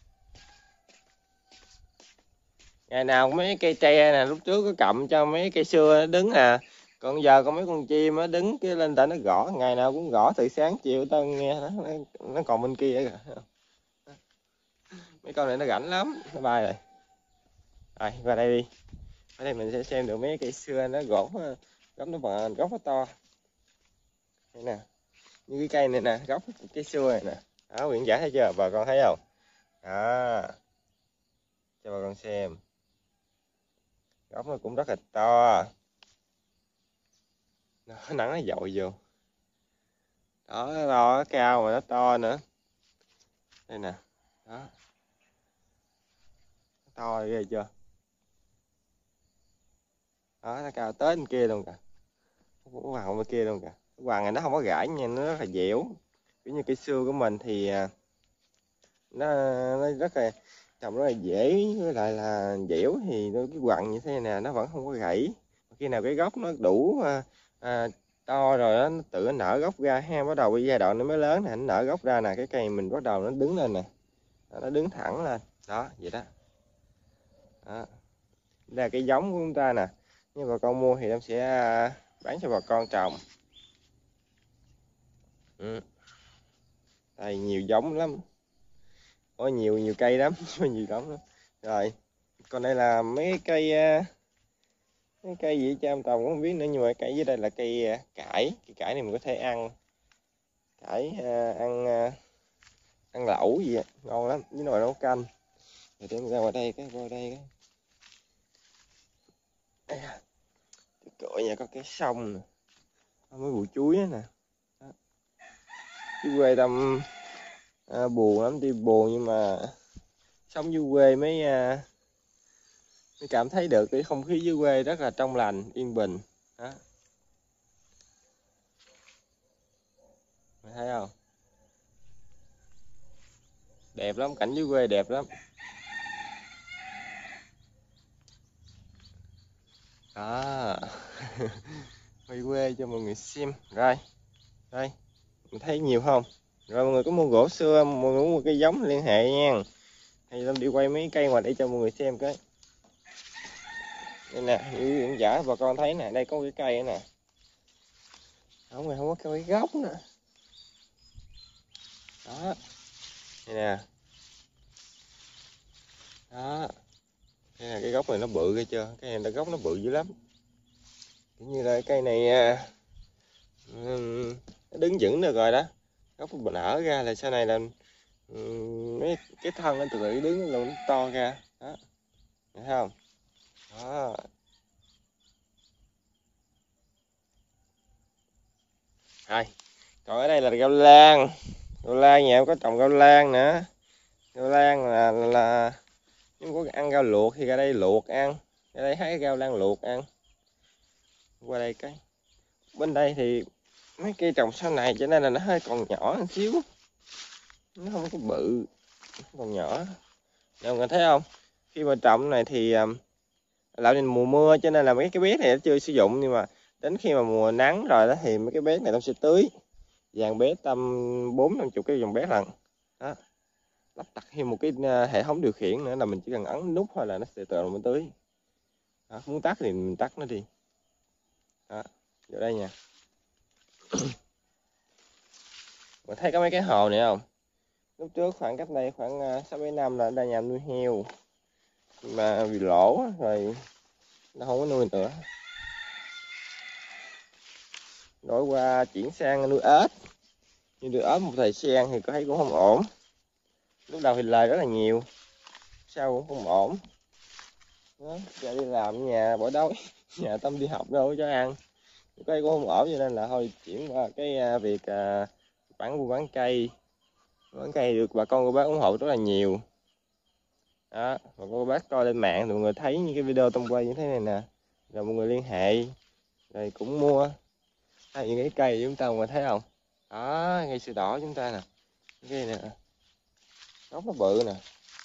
Ngày nào mấy cây tre nè, lúc trước có cầm cho mấy cây xưa đứng nè, còn giờ có mấy con chim nó đứng cái lên tại nó gõ, ngày nào cũng gõ từ sáng chiều tao nghe nó, nó còn bên kia kìa. Mấy con này nó rảnh lắm, nó bay rồi. Rồi qua đây đi, ở đây mình sẽ xem được mấy cây xưa nó gỗ, gốc nó bằng gốc nó to. Đây nè, như cái cây này nè, gốc cây xưa này nè. Đó Nguyễn Giải thấy chưa, bà con thấy không. Đó cho bà con xem, gốc nó cũng rất là to. Nó nắng nó dội vô. Đó nó to, nó cao mà nó to nữa. Đây nè. Đó nó to ghê chưa. Đó nó cao tới bên kia luôn kìa, nó vào bên kia luôn kìa. Cái quằn này nó không có gãy nha, nó rất là dẻo, kiểu như cây xưa của mình thì nó nó rất là trồng rất là dễ, với lại là dẻo thì cái quằn như thế này nè nó vẫn không có gãy. Khi nào cái gốc nó đủ à, à, to rồi đó, nó tự nó nở gốc ra ha, bắt đầu cái giai đoạn nó mới lớn nè, nó nở gốc ra nè, cái cây mình bắt đầu nó đứng lên nè, nó đứng thẳng lên đó, vậy đó. Đó, đây là cái giống của chúng ta nè, nhưng bà con mua thì em sẽ bán cho bà con trồng. Ừ. Đây nhiều giống lắm, có nhiều nhiều cây lắm, nhiều giống lắm. Rồi còn đây là mấy cây mấy cây gì cha em Tàu cũng không biết nữa, nhưng mà cây dưới đây là cây cải. Cây cải này mình có thể ăn cải, ăn ăn lẩu gì vậy, ngon lắm, với nồi nấu canh. Rồi đem ra ngoài đây cái qua đây cái cội nhà có cái sông nè, mấy bụi chuối nè. Chứ quê Tâm à, buồn lắm, đi buồn nhưng mà sống dưới quê mới à, mới cảm thấy được cái không khí dưới quê rất là trong lành, yên bình đó. Mày thấy không, đẹp lắm, cảnh dưới quê đẹp lắm đó. Quay quê cho mọi người xem. Rồi đây mình thấy nhiều không, rồi mọi người có mua gỗ xưa, mọi người mua cây giống liên hệ nha, hay Lâm đi quay mấy cây ngoài để cho mọi người xem cái đây nè, như giả bà con thấy nè, đây có cái cây nè, không rồi không có cái gốc nè đó, đây nè đó, đây là cái gốc này nó bự ghê chưa, cái này là gốc nó bự dữ lắm, kiểu như là cây này um, nó đứng vững được rồi đó, gốc nó nở ra là sau này là um, mấy cái thân nó từ từ đứng nó to ra đó, thấy không đó. Rồi còn ở đây là rau lan, rau lan nhà em có trồng rau lan nữa, rau lan là là nếu có ăn rau luộc thì ra đây luộc ăn, ra đây hái rau lan luộc ăn. Qua đây cái bên đây thì mấy cây trồng sau này cho nên là nó hơi còn nhỏ một xíu, nó không có bự, còn nhỏ. Mọi người thấy không, khi mà trồng này thì lại nên mùa mưa cho nên là mấy cái bét này nó chưa sử dụng, nhưng mà đến khi mà mùa nắng rồi đó thì mấy cái bét này nó sẽ tưới, dàn bét tầm bốn năm chục cái dòng bét lần đó, lắp đặt thêm một cái hệ thống điều khiển nữa là mình chỉ cần ấn nút thôi là nó sẽ tự động tưới đó. Muốn tắt thì mình tắt nó đi đó, vô đây nha. Mình thấy có mấy cái hồ này không, lúc trước khoảng cách đây khoảng sáu bảy năm là đang nhà nuôi heo mà bị lỗ rồi nó không có nuôi nữa, đổi qua chuyển sang nuôi ếch. Nhưng nuôi ếch một thời gian thì có thấy cũng không ổn, lúc đầu thì lời rất là nhiều, sau cũng không ổn đó. Giờ đi làm nhà bỏ đói, nhà Tâm đi học đâu cho ăn, cây cũng không ổn cho nên là thôi chuyển qua cái việc à, bán buôn bán cây. Bán cây được bà con cô bác ủng hộ rất là nhiều đó, bà con cô bác coi lên mạng mọi người thấy những cái video Tâm quay như thế này nè, rồi mọi người liên hệ rồi cũng mua hay những cái cây chúng ta mà thấy không đó, cây sữa đỏ chúng ta nè, cái nè gốc nó bự nè,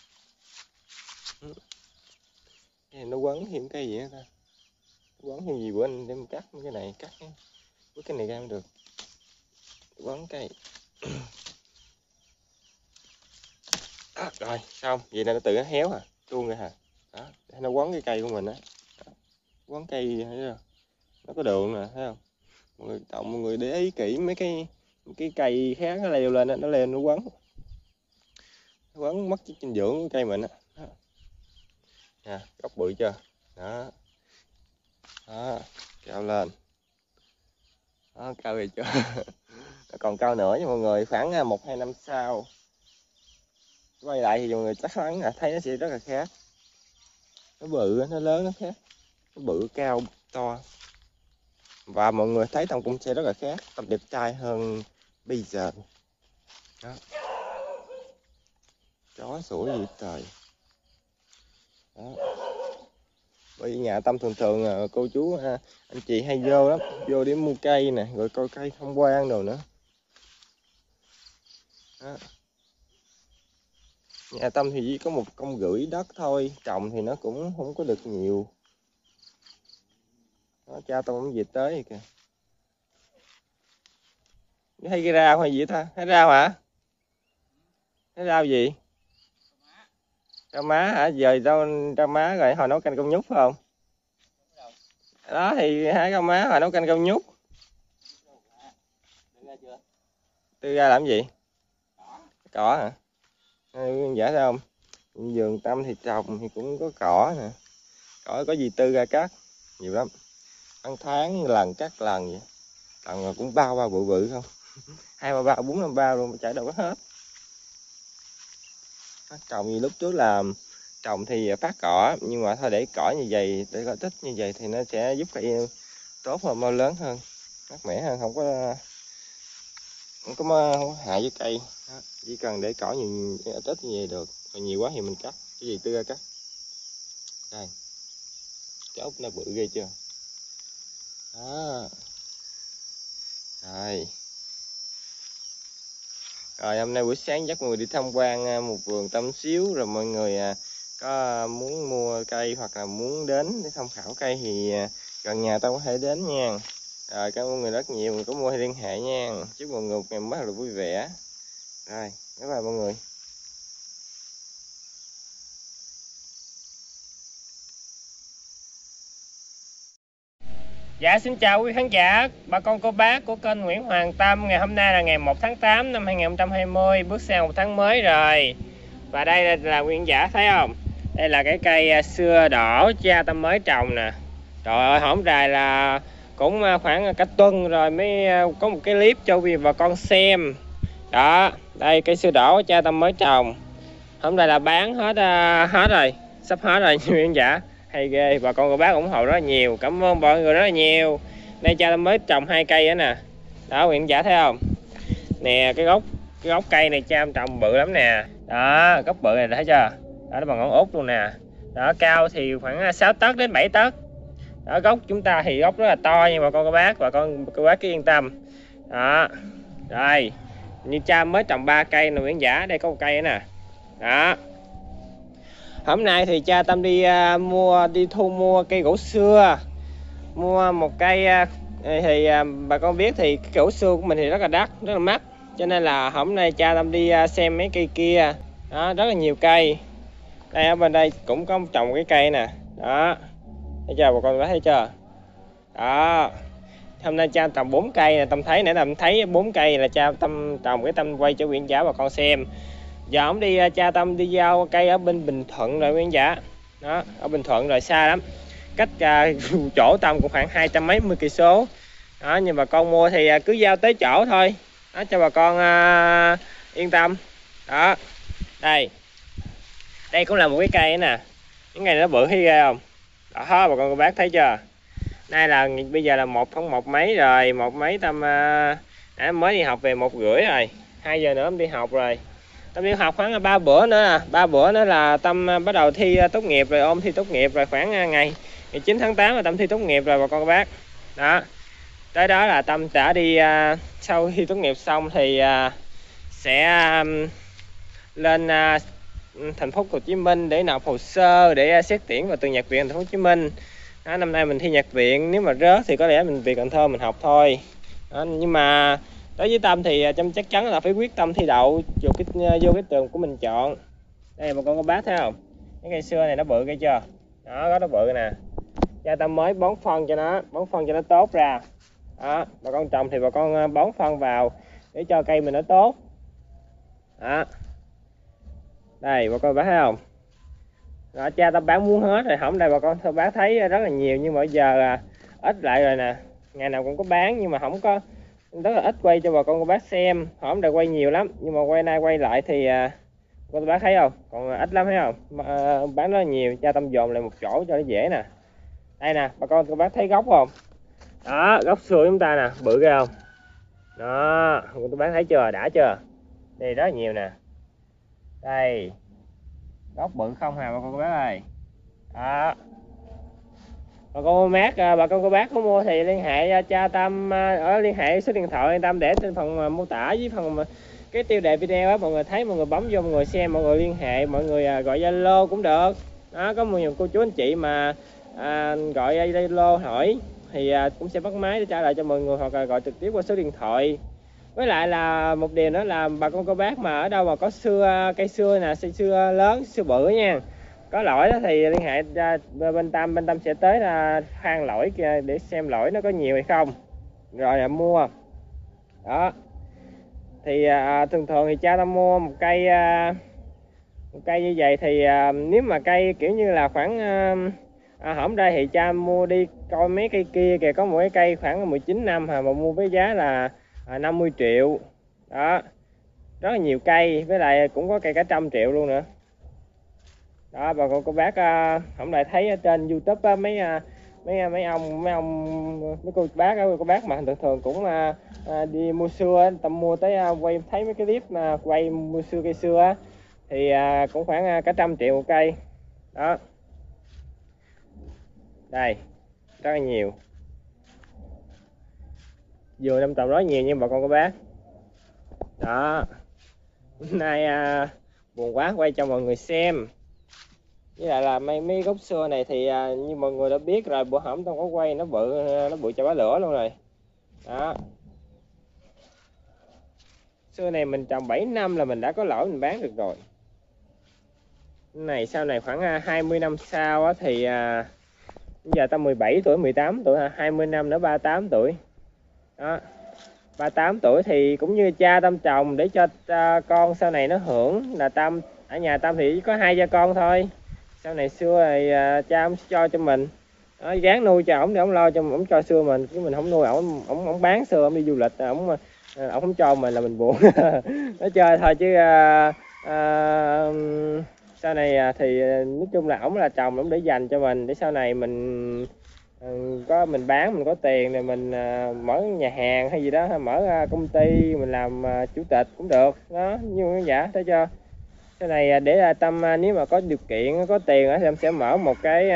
cái này nó quấn thêm cây gì đó ta, quấn thêm gì bữa anh đem cắt cái này, cắt với cái này ra không được, quấn cây. À, rồi xong vậy là nó tự nó héo à, chuông rồi hả đó, nó quấn cái cây của mình á, quấn cây thấy chưa, nó có đường nè thấy không, mọi người trồng mọi người để ý kỹ mấy cái cái cây khác nó leo lên đó, nó leo nó quấn nó quấn mất chất dinh dưỡng của cây mình á, nè gốc bự chưa đó đó, cao lên đó, cao rồi chưa. Còn cao nữa nha mọi người, khoảng một hai năm sau quay lại thì mọi người chắc chắn là thấy nó sẽ rất là khác, nó bự nó lớn nó khác, nó bự cao to và mọi người thấy Tâm cũng sẽ rất là khác, Tâm đẹp trai hơn bây giờ đó. Chó sủa gì trời đó. Bởi vì nhà Tâm thường thường cô chú anh chị hay vô lắm, vô để mua cây nè, rồi coi cây tham quan đồ nữa. Đó. Nhà Tâm thì chỉ có một công rưỡi đất thôi, trồng thì nó cũng không có được nhiều. Đó, cha Tâm cũng về tới kìa. Hay cái rau hay gì ta? Hay rau hả? Hay rau gì? Rau má hả? Giờ rau, rau má rồi hồi nấu canh công nhúc phải không? Đó thì hai rau má hồi nấu canh công nhúc. Tư ra làm gì? Cỏ hả? Giả thấy không? Vườn Tâm thì trồng thì cũng có cỏ nè. Cỏ có gì Tư ra cắt nhiều lắm. Ăn tháng lần cắt lần vậy. Lần cũng bao bao bự bự không? Hai ba bao bốn năm bao luôn, chả đâu có hết. Trồng như lúc trước là trồng thì phát cỏ, nhưng mà thôi để cỏ như vậy, để cỏ tích như vậy thì nó sẽ giúp cây tốt hơn, mau lớn hơn, mát mẻ hơn, không có không có, không có hại với cây. Đó, chỉ cần để cỏ nhiều tích như vậy được, còn nhiều quá thì mình cắt. Cái gì Tư ra cắt. Đây, cái ốc nó bự ghê chưa? Đó. Rồi. Rồi hôm nay buổi sáng dắt mọi người đi tham quan một vườn Tâm xíu, rồi mọi người có muốn mua cây hoặc là muốn đến để tham khảo cây thì gần nhà Tâm có thể đến nha. Rồi cảm ơn mọi người rất nhiều, mình có mua thì liên hệ nha. Chúc mọi người một ngày mới thật là vui vẻ. Rồi, bye bye mọi người. Dạ xin chào quý khán giả, bà con cô bác của kênh Nguyễn Hoàng Tâm. Ngày hôm nay là ngày một tháng tám năm hai nghìn không trăm hai mươi, bước sang một tháng mới rồi. Và đây là quý khán giả thấy không? Đây là cái cây sưa đỏ cha Tâm mới trồng nè. Trời ơi, hổm rày là cũng khoảng cả tuần rồi mới có một cái clip cho bà con xem. Đó, đây cây sưa đỏ cha Tâm mới trồng. Hôm nay là bán hết hết rồi, sắp hết rồi quý khán giả. Hay ghê, bà con cô bác ủng hộ rất là nhiều, cảm ơn mọi người rất là nhiều. Đây cha Tâm mới trồng hai cây đó nè. Đó quý khán giả thấy không? Nè cái gốc cái gốc cây này cha trồng bự lắm nè. Đó, gốc bự này thấy chưa? Đó, nó bằng ngón út luôn nè. Đó, cao thì khoảng sáu tấc đến bảy tấc. Đó, gốc chúng ta thì gốc rất là to nha bà con cô bác, bà con cô bác cứ yên tâm. Đó. Rồi, như cha mới trồng ba cây nè quý khán giả, đây có một cây nữa nè. Đó. Hôm nay thì cha Tâm đi uh, mua đi thu mua cây gỗ sưa, mua một cây uh, thì uh, bà con biết thì cái gỗ sưa của mình thì rất là đắt, rất là mắc, cho nên là hôm nay cha Tâm đi uh, xem mấy cây kia. Đó, rất là nhiều cây. Đây ở bên đây cũng có trồng cái cây nè. Đó, thấy chưa bà con thấy chưa? Đó, hôm nay cha trồng bốn cây nè. Tâm thấy nãy Tâm thấy bốn cây là cha Tâm trồng, cái Tâm quay cho quý khán giả bà con xem. Giờ ông đi cha Tâm đi giao cây ở bên Bình Thuận rồi quý khán giả. Đó, ở Bình Thuận rồi xa lắm, cách uh, chỗ Tâm cũng khoảng hai trăm mấy mươi cây số. Đó, nhưng bà con mua thì uh, cứ giao tới chỗ thôi. Đó, cho bà con uh, yên tâm. Đó, đây đây cũng là một cái cây nè, cái cây nó bự thấy ghê không? Đó, bà con cô bác thấy chưa? Nay là bây giờ là một tháng một mấy rồi, một mấy Tâm uh, nãy mới đi học về một rưỡi rồi, hai giờ nữa em đi học rồi. Tâm đi học khoảng ba bữa nữa à, ba bữa nữa là Tâm bắt đầu thi tốt nghiệp rồi, ôm thi tốt nghiệp rồi, khoảng ngày ngày chín tháng tám là Tâm thi tốt nghiệp rồi bà con bác. Đó, tới đó là Tâm đã đi uh, sau khi tốt nghiệp xong thì uh, sẽ um, lên uh, thành phố Hồ Chí Minh để nộp hồ sơ để uh, xét tuyển vào trường Nhạc viện thành phố Hồ Chí Minh. Đó, năm nay mình thi Nhạc viện, nếu mà rớt thì có lẽ mình về Cần Thơ mình học thôi. Đó, nhưng mà đối với Tâm thì Tâm chắc chắn là phải quyết tâm thi đậu vô cái vô cái trường của mình chọn. Đây bà con có bác thấy không? Cái cây sưa này nó bự, cây chưa? Đó, nó bự nè. Cha Tâm mới bón phân cho nó, bón phân cho nó tốt ra. Đó, bà con trồng thì bà con bón phân vào để cho cây mình nó tốt. Đó. Đây bà con bác thấy không? Đó, cha Tâm bán muốn hết rồi, không đây bà con thôi bác thấy rất là nhiều, nhưng mà bây giờ là ít lại rồi nè. Ngày nào cũng có bán nhưng mà không có, rất là ít quay cho bà con cô bác xem. Hổm đã quay nhiều lắm, nhưng mà quay nay quay lại thì à, cô bác thấy không, còn ít lắm thấy không? À, bán rất là nhiều, cha Tâm dồn lại một chỗ cho nó dễ nè. Đây nè bà con cô bác thấy gốc không? Đó, gốc xưa chúng ta nè, bự ghê không? Đó, cô bác thấy chưa, đã chưa? Đây rất là nhiều nè. Đây, gốc bự không hà bà con cô bác ơi. Đó, bà con cô bác bà con cô bác có mua thì liên hệ cho Tâm, ở liên hệ số điện thoại Tâm để trên phần mô tả với phần cái tiêu đề video á, mọi người thấy mọi người bấm vô mọi người xem, mọi người liên hệ, mọi người gọi Zalo cũng được đó. Có nhiều cô chú anh chị mà à, gọi Zalo hỏi thì à, cũng sẽ bắt máy để trả lời cho mọi người, hoặc là gọi trực tiếp qua số điện thoại. Với lại là một điều nữa là bà con cô bác mà ở đâu mà có xưa cây xưa nè, cây xưa lớn, xưa bự nha, có lỗi đó thì liên hệ ra bên Tâm, bên Tâm sẽ tới là khoan lỗi kia để xem lỗi nó có nhiều hay không rồi là mua đó. Thì à, thường thường thì cha Tâm mua một cây à, một cây như vậy thì à, nếu mà cây kiểu như là khoảng à, à, hổm đây thì cha mua đi coi mấy cây kia kìa, có mỗi cây khoảng mười chín năm mà mua với giá là à, năm mươi triệu đó, rất là nhiều cây, với lại cũng có cây cả trăm triệu luôn nữa đó. Bà con cô bác uh, hôm nay thấy ở trên YouTube uh, mấy uh, mấy mấy ông mấy ông mấy cô bác uh, cô bác mà thường thường cũng uh, uh, đi mua xưa, Tâm mua tới uh, quay thấy mấy cái clip mà quay mua xưa cây xưa uh, thì uh, cũng khoảng uh, cả trăm triệu một cây đó. Đây rất là nhiều, vườn năm tầm rất nhiều nha bà con cô bác đó. Hôm nay uh, buồn quá quay cho mọi người xem. Với lại là mấy mấy gốc xưa này thì à, như mọi người đã biết rồi, bữa hổm Tâm có quay nó bự, nó bự chà bá lửa luôn rồi đó. Xưa này mình trồng bảy năm là mình đã có lỗi mình bán được rồi. Cái này sau này khoảng hai mươi năm sau á, thì à, giờ Tâm mười bảy tuổi, mười tám tuổi, hai mươi năm nữa ba mươi tám tuổi đó. ba mươi tám tuổi thì cũng như cha Tâm trồng để cho à, con sau này nó hưởng. Là Tâm ở nhà Tâm thì chỉ có hai cha con thôi, sau này xưa thì à, cha ông cho cho mình đó, gán nuôi cho ổng để ổng lo cho ổng cho xưa mình, chứ mình không nuôi ổng, ổng ổng bán xưa ổng đi du lịch, ổng ổng không cho mình là mình buồn. Nó chơi thôi chứ à, à, sau này thì nói chung là ổng là chồng ổng để dành cho mình, để sau này mình có mình bán mình có tiền rồi mình à, mở nhà hàng hay gì đó, hay mở à, công ty mình làm à, chủ tịch cũng được đó, như giả thấy chưa. Cái này để Tâm nếu mà có điều kiện có tiền thì em sẽ mở một cái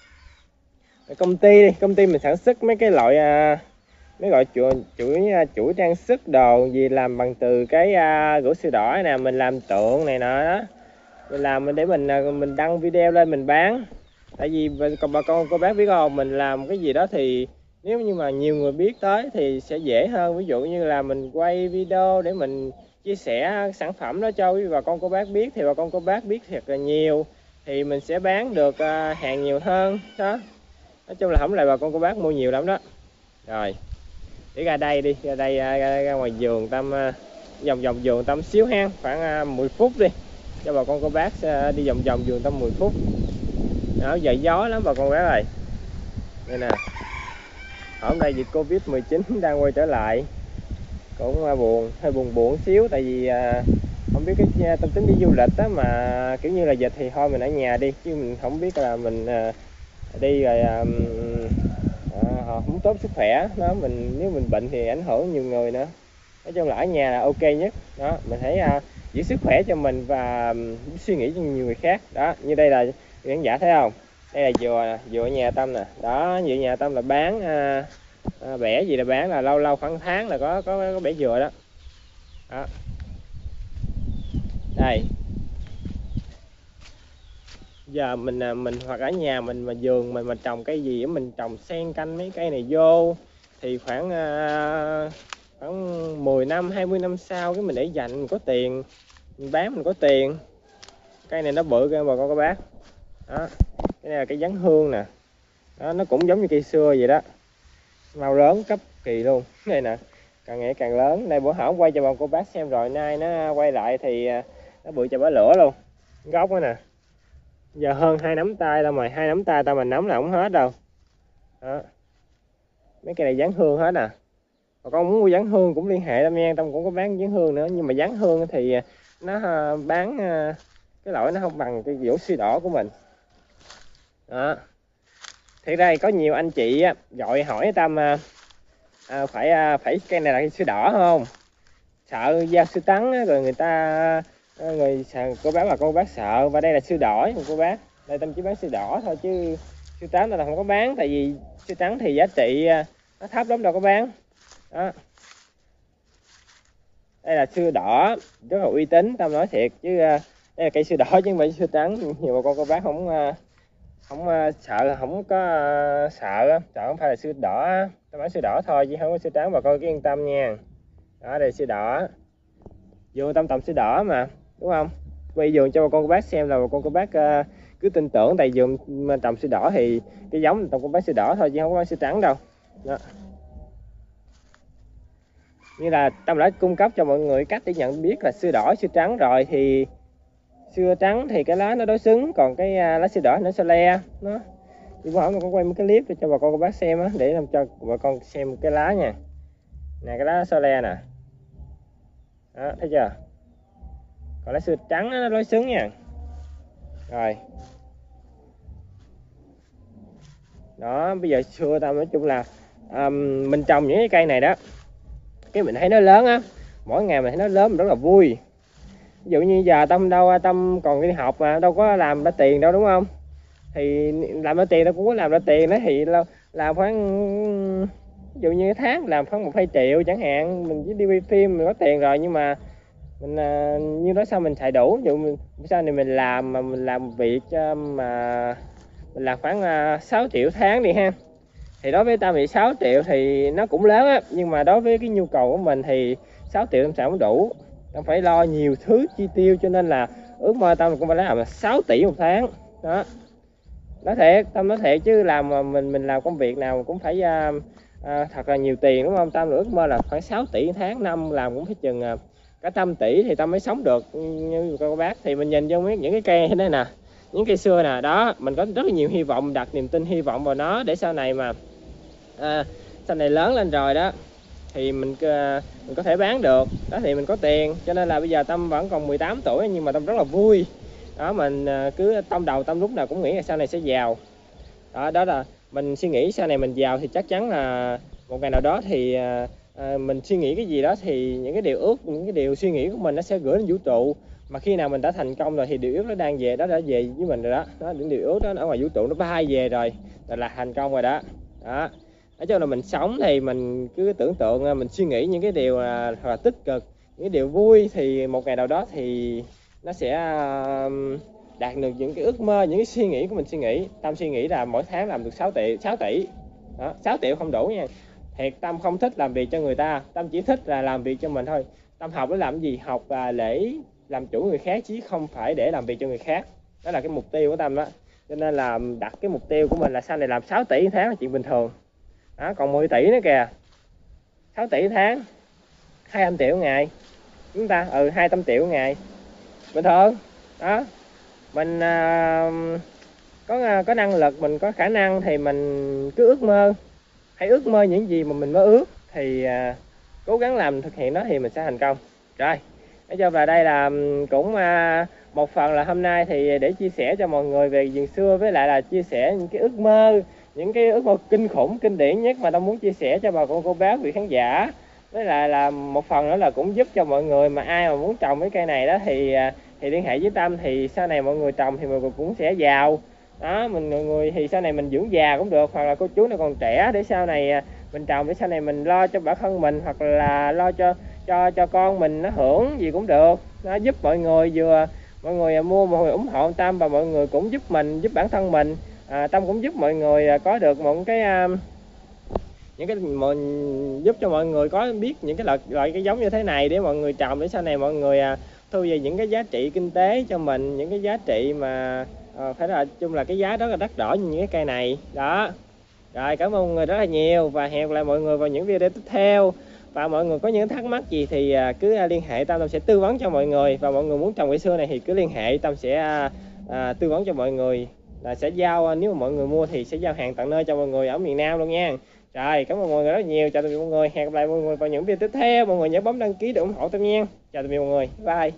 uh, công ty đi, công ty mình sản xuất mấy cái loại uh, mấy loại chuỗi chuỗi chuỗi trang sức đồ gì làm bằng từ cái uh, gỗ sưa đỏ nè, mình làm tượng này nọ đó, mình làm mình để mình mình đăng video lên mình bán. Tại vì còn bà con cô bác biết không, mình làm cái gì đó thì nếu như mà nhiều người biết tới thì sẽ dễ hơn. Ví dụ như là mình quay video để mình chia sẻ sản phẩm đó cho bà con cô bác biết, thì bà con cô bác biết thật là nhiều thì mình sẽ bán được hàng nhiều hơn đó. Nói chung là không lại bà con cô bác mua nhiều lắm đó. Rồi để ra đây đi, ra đây ra, ra ngoài vườn Tâm, vòng vòng vườn Tâm xíu ha, khoảng mười phút đi cho bà con cô bác đi vòng vòng vườn Tâm mười phút. Đó, giờ gió lắm bà con bác ơi. Đây nè, hôm nay dịch Covid mười chín đang quay trở lại, cũng buồn, hơi buồn buồn xíu. Tại vì à, không biết cái Tâm tính đi du lịch á, mà kiểu như là dịch thì thôi mình ở nhà đi, chứ mình không biết là mình à, đi rồi à, à, không tốt sức khỏe đó. Mình nếu mình bệnh thì ảnh hưởng nhiều người nữa. Nói chung là ở nhà là ok nhất đó, mình thấy à, giữ sức khỏe cho mình và suy nghĩ cho nhiều người khác đó. Như đây là khán giả thấy không, đây là dừa dừa nhà Tâm nè đó. Dừa nhà Tâm là bán à, à, bẻ gì là bán, là lâu lâu khoảng tháng là có có, có bẻ dừa đó. Đó đây, giờ mình mình hoặc ở nhà mình mà vườn mình mà trồng cây gì mình trồng xen canh mấy cây này vô thì khoảng à, khoảng mười năm hai mươi năm sau cái mình để dành mình có tiền, mình bán mình có tiền. Cây này nó bự kìa bà con các bác đó. Cái này là cây giáng hương nè đó, nó cũng giống như cây xưa vậy đó, màu lớn cấp kỳ luôn. Đây nè, càng ngày càng lớn. Đây bữa hổm quay cho bà cô bác xem rồi, nay nó quay lại thì nó bự chà bá lửa luôn. Gốc đó nè, giờ hơn hai nắm tay tao, mày hai nắm tay tao mà nắm là không hết đâu đó. Mấy cây này giáng hương hết nè. Bà con muốn mua giáng hương cũng liên hệ Tâm nha, Tâm cũng có bán giáng hương nữa, nhưng mà giáng hương thì nó bán cái loại nó không bằng cái vỗ sưa đỏ của mình đó. Thì đây có nhiều anh chị gọi hỏi Tâm à, phải à, phải cây này là cây sưa đỏ không, sợ da sưa trắng á, rồi người ta người cô bác là cô bác sợ. Và đây là sưa đỏ cô bác, đây Tâm chỉ bán sưa đỏ thôi chứ siêu trắng là không có bán, tại vì siêu trắng thì giá trị nó thấp lắm, đâu có bán. Đó, đây là sưa đỏ rất là uy tín, tao nói thiệt chứ. Đây là cây sưa đỏ chứ không phải sưa trắng. Nhiều bà con cô bác không không sợ, không có sợ sợ không phải là sưa đỏ, tao nói sưa đỏ thôi chứ không có sưa trắng, bà con cứ yên tâm nha. Đó, đây sưa đỏ, vườn tâm trồng sưa đỏ mà, đúng không? Quay vườn cho bà con cô bác xem là bà con cô bác uh, cứ tin tưởng, tại vườn trồng sưa đỏ thì cái giống trồng con bác sưa đỏ thôi chứ không có sưa trắng đâu. Đó, như là Tâm đã cung cấp cho mọi người cách để nhận biết là sưa đỏ sưa trắng rồi. Thì sưa trắng thì cái lá nó đối xứng, còn cái lá sưa đỏ nó xơ le. Nó đi qua con quay mấy cái clip để cho bà con cô bác xem á, để làm cho bà con xem cái lá nha. Nè, cái lá xơ le nè, đó, thấy chưa? Còn lá sưa trắng nó đối xứng nha. Rồi đó, bây giờ xưa Tâm nói chung là um, mình trồng những cái cây này đó, cái mình thấy nó lớn á, mỗi ngày mình thấy nó lớn mình rất là vui. Ví dụ như giờ Tâm đâu Tâm còn đi học mà đâu có làm ra tiền đâu, đúng không? Thì làm ra tiền đâu cũng có làm ra tiền đó, thì làm khoảng ví dụ như tháng làm khoảng một hai triệu chẳng hạn, mình chỉ đi quay phim mình có tiền rồi. Nhưng mà mình như đó sao mình xài đủ. Ví dụ mình, sau này mình làm mà mình làm việc mà mình làm khoảng sáu triệu tháng đi ha, thì đối với Tâm thì sáu triệu thì nó cũng lớn á, nhưng mà đối với cái nhu cầu của mình thì sáu triệu Tâm sẽ không đủ. Tâm phải lo nhiều thứ chi tiêu, cho nên là ước mơ Tâm cũng phải làm sáu tỷ một tháng. Đó, nói thiệt, Tâm nói thiệt chứ làm mà mình mình làm công việc nào cũng phải uh, uh, thật là nhiều tiền, đúng không? Tâm ước mơ là khoảng sáu tỷ một tháng, năm làm cũng phải chừng uh, cả trăm tỷ thì Tâm mới sống được như các bác. Thì mình nhìn vô những cái cây đây nè, những cây xưa nè, đó mình có rất là nhiều hy vọng, đặt niềm tin hy vọng vào nó để sau này mà à, sau này lớn lên rồi đó thì mình mình có thể bán được đó, thì mình có tiền. Cho nên là bây giờ Tâm vẫn còn mười tám tuổi nhưng mà Tâm rất là vui đó. Mình cứ Tâm đầu Tâm lúc nào cũng nghĩ là sau này sẽ giàu đó. Đó là mình suy nghĩ sau này mình giàu thì chắc chắn là một ngày nào đó thì à, mình suy nghĩ cái gì đó thì những cái điều ước, những cái điều suy nghĩ của mình nó sẽ gửi lên vũ trụ. Mà khi nào mình đã thành công rồi thì điều ước nó đang về đó, đã về với mình rồi đó. Đó, những điều ước đó ở ngoài vũ trụ nó bay về rồi, là, là thành công rồi đó. Đó, nói chung là mình sống thì mình cứ tưởng tượng, mình suy nghĩ những cái điều là, là tích cực, những cái điều vui, thì một ngày nào đó thì nó sẽ đạt được những cái ước mơ, những cái suy nghĩ của mình suy nghĩ. Tâm suy nghĩ là mỗi tháng làm được sáu tỷ, sáu tỷ đó, sáu triệu không đủ nha. Thiệt, Tâm không thích làm việc cho người ta, Tâm chỉ thích là làm việc cho mình thôi. Tâm học để làm gì? Học và để làm chủ người khác chứ không phải để làm việc cho người khác. Đó là cái mục tiêu của Tâm đó. Cho nên là đặt cái mục tiêu của mình là sau này làm sáu tỷ tháng là chuyện bình thường đó. Còn mười tỷ nữa kìa, sáu tỷ tháng, hai trăm triệu ngày chúng ta, ừ hai trăm triệu ngày bình thường đó. Mình uh, có có năng lực, mình có khả năng thì mình cứ ước mơ, hãy ước mơ những gì mà mình mơ ước thì uh, cố gắng làm thực hiện nó thì mình sẽ thành công. Rồi, nói chung là đây là cũng uh, một phần là hôm nay thì để chia sẻ cho mọi người về vườn xưa, với lại là chia sẻ những cái ước mơ, những cái ước mơ kinh khủng, kinh điển nhất mà Tâm muốn chia sẻ cho bà con cô bác, vị khán giả. Với lại là một phần nữa là cũng giúp cho mọi người mà ai mà muốn trồng cái cây này đó thì thì liên hệ với Tâm, thì sau này mọi người trồng thì mọi người cũng sẽ giàu đó. Mình mọi người thì sau này mình dưỡng già cũng được, hoặc là cô chú này còn trẻ để sau này mình trồng để sau này mình lo cho bản thân mình, hoặc là lo cho cho cho con mình nó hưởng gì cũng được. Nó giúp mọi người, vừa mọi người mua, mọi người ủng hộ Tâm và mọi người cũng giúp mình, giúp bản thân mình. À, Tâm cũng giúp mọi người có được một cái uh, những cái mọi, giúp cho mọi người có biết những cái loại loại cái giống như thế này để mọi người trồng, để sau này mọi người uh, thu về những cái giá trị kinh tế cho mình, những cái giá trị mà uh, phải là chung là cái giá rất là đắt đỏ như những cái cây này đó. Rồi, cảm ơn mọi người rất là nhiều và hẹn gặp lại mọi người vào những video tiếp theo. Và mọi người có những thắc mắc gì thì cứ liên hệ Tâm, Tâm sẽ tư vấn cho mọi người. Và mọi người muốn trồng cây xưa này thì cứ liên hệ Tâm sẽ à, tư vấn cho mọi người, là sẽ giao, nếu mà mọi người mua thì sẽ giao hàng tận nơi cho mọi người ở miền Nam luôn nha. Rồi, cảm ơn mọi người rất nhiều. Chào tạm biệt mọi người, hẹn gặp lại mọi người vào những video tiếp theo. Mọi người nhớ bấm đăng ký để ủng hộ Tâm nha. Chào tạm biệt mọi người, bye.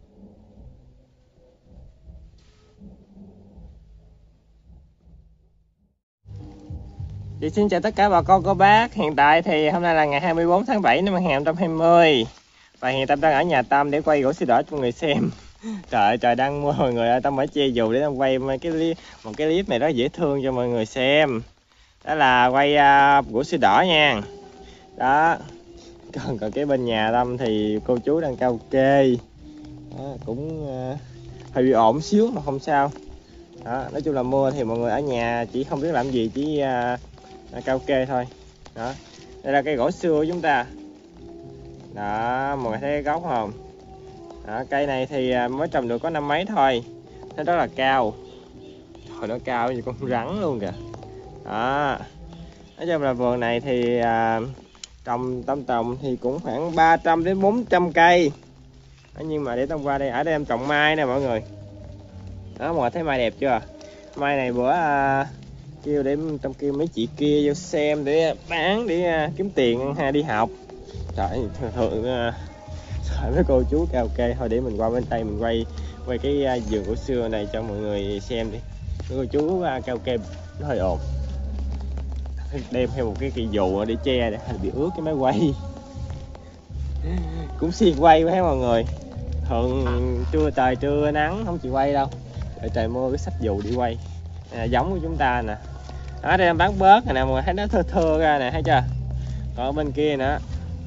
Chị xin chào tất cả bà con cô bác. Hiện tại thì hôm nay là ngày hai mươi bốn tháng bảy năm hai nghìn không trăm hai mươi và hiện Tâm đang ở nhà Tâm để quay gỗ sưa đỏ cho người xem. Trời ơi, trời đang mưa mọi người ơi, Tâm phải che dù để Tâm quay mấy cái clip, một cái clip này rất dễ thương cho mọi người xem. Đó là quay uh, buổi sữa đỏ nha. Đó. Còn, còn cái bên nhà Tâm thì cô chú đang cao kê. Đó, cũng uh, hơi bị ổn xíu mà không sao. Đó, nói chung là mưa thì mọi người ở nhà chỉ không biết làm gì, chỉ uh, cao kê thôi. Đó. Đây là cây gỗ sưa của chúng ta. Đó, mọi người thấy cái gốc không? Đó, cây này thì mới trồng được có năm mấy thôi, nó rất là cao. Trời, nó cao như con rắn luôn kìa. Đó, nói chung là vườn này thì à, trồng Tâm trồng thì cũng khoảng ba trăm đến bốn trăm cây. Đó, nhưng mà để Tâm qua đây, ở đây em trồng mai nè mọi người. Đó, mọi người thấy mai đẹp chưa? Mai này bữa à, kêu để Tâm kêu mấy chị kia vô xem để bán để à, kiếm tiền ha, đi học. Trời, thường thường à, Trời, mấy cô chú cao kê. Thôi để mình qua bên Tây mình quay quay cái vườn cổ xưa này cho mọi người xem đi. Mấy cô chú cao kê nó hơi ồn, đem theo một cái cây dù để che để bị ướt cái máy quay. Cũng xiên quay quá mọi người. Thường trưa trời trưa nắng không chịu quay đâu, trời, trời mưa cái xách dù đi quay. À, giống của chúng ta nè. Ở đây em bán bớt nè, mọi người thấy nó thưa thưa ra nè, thấy chưa? Còn ở bên kia nữa,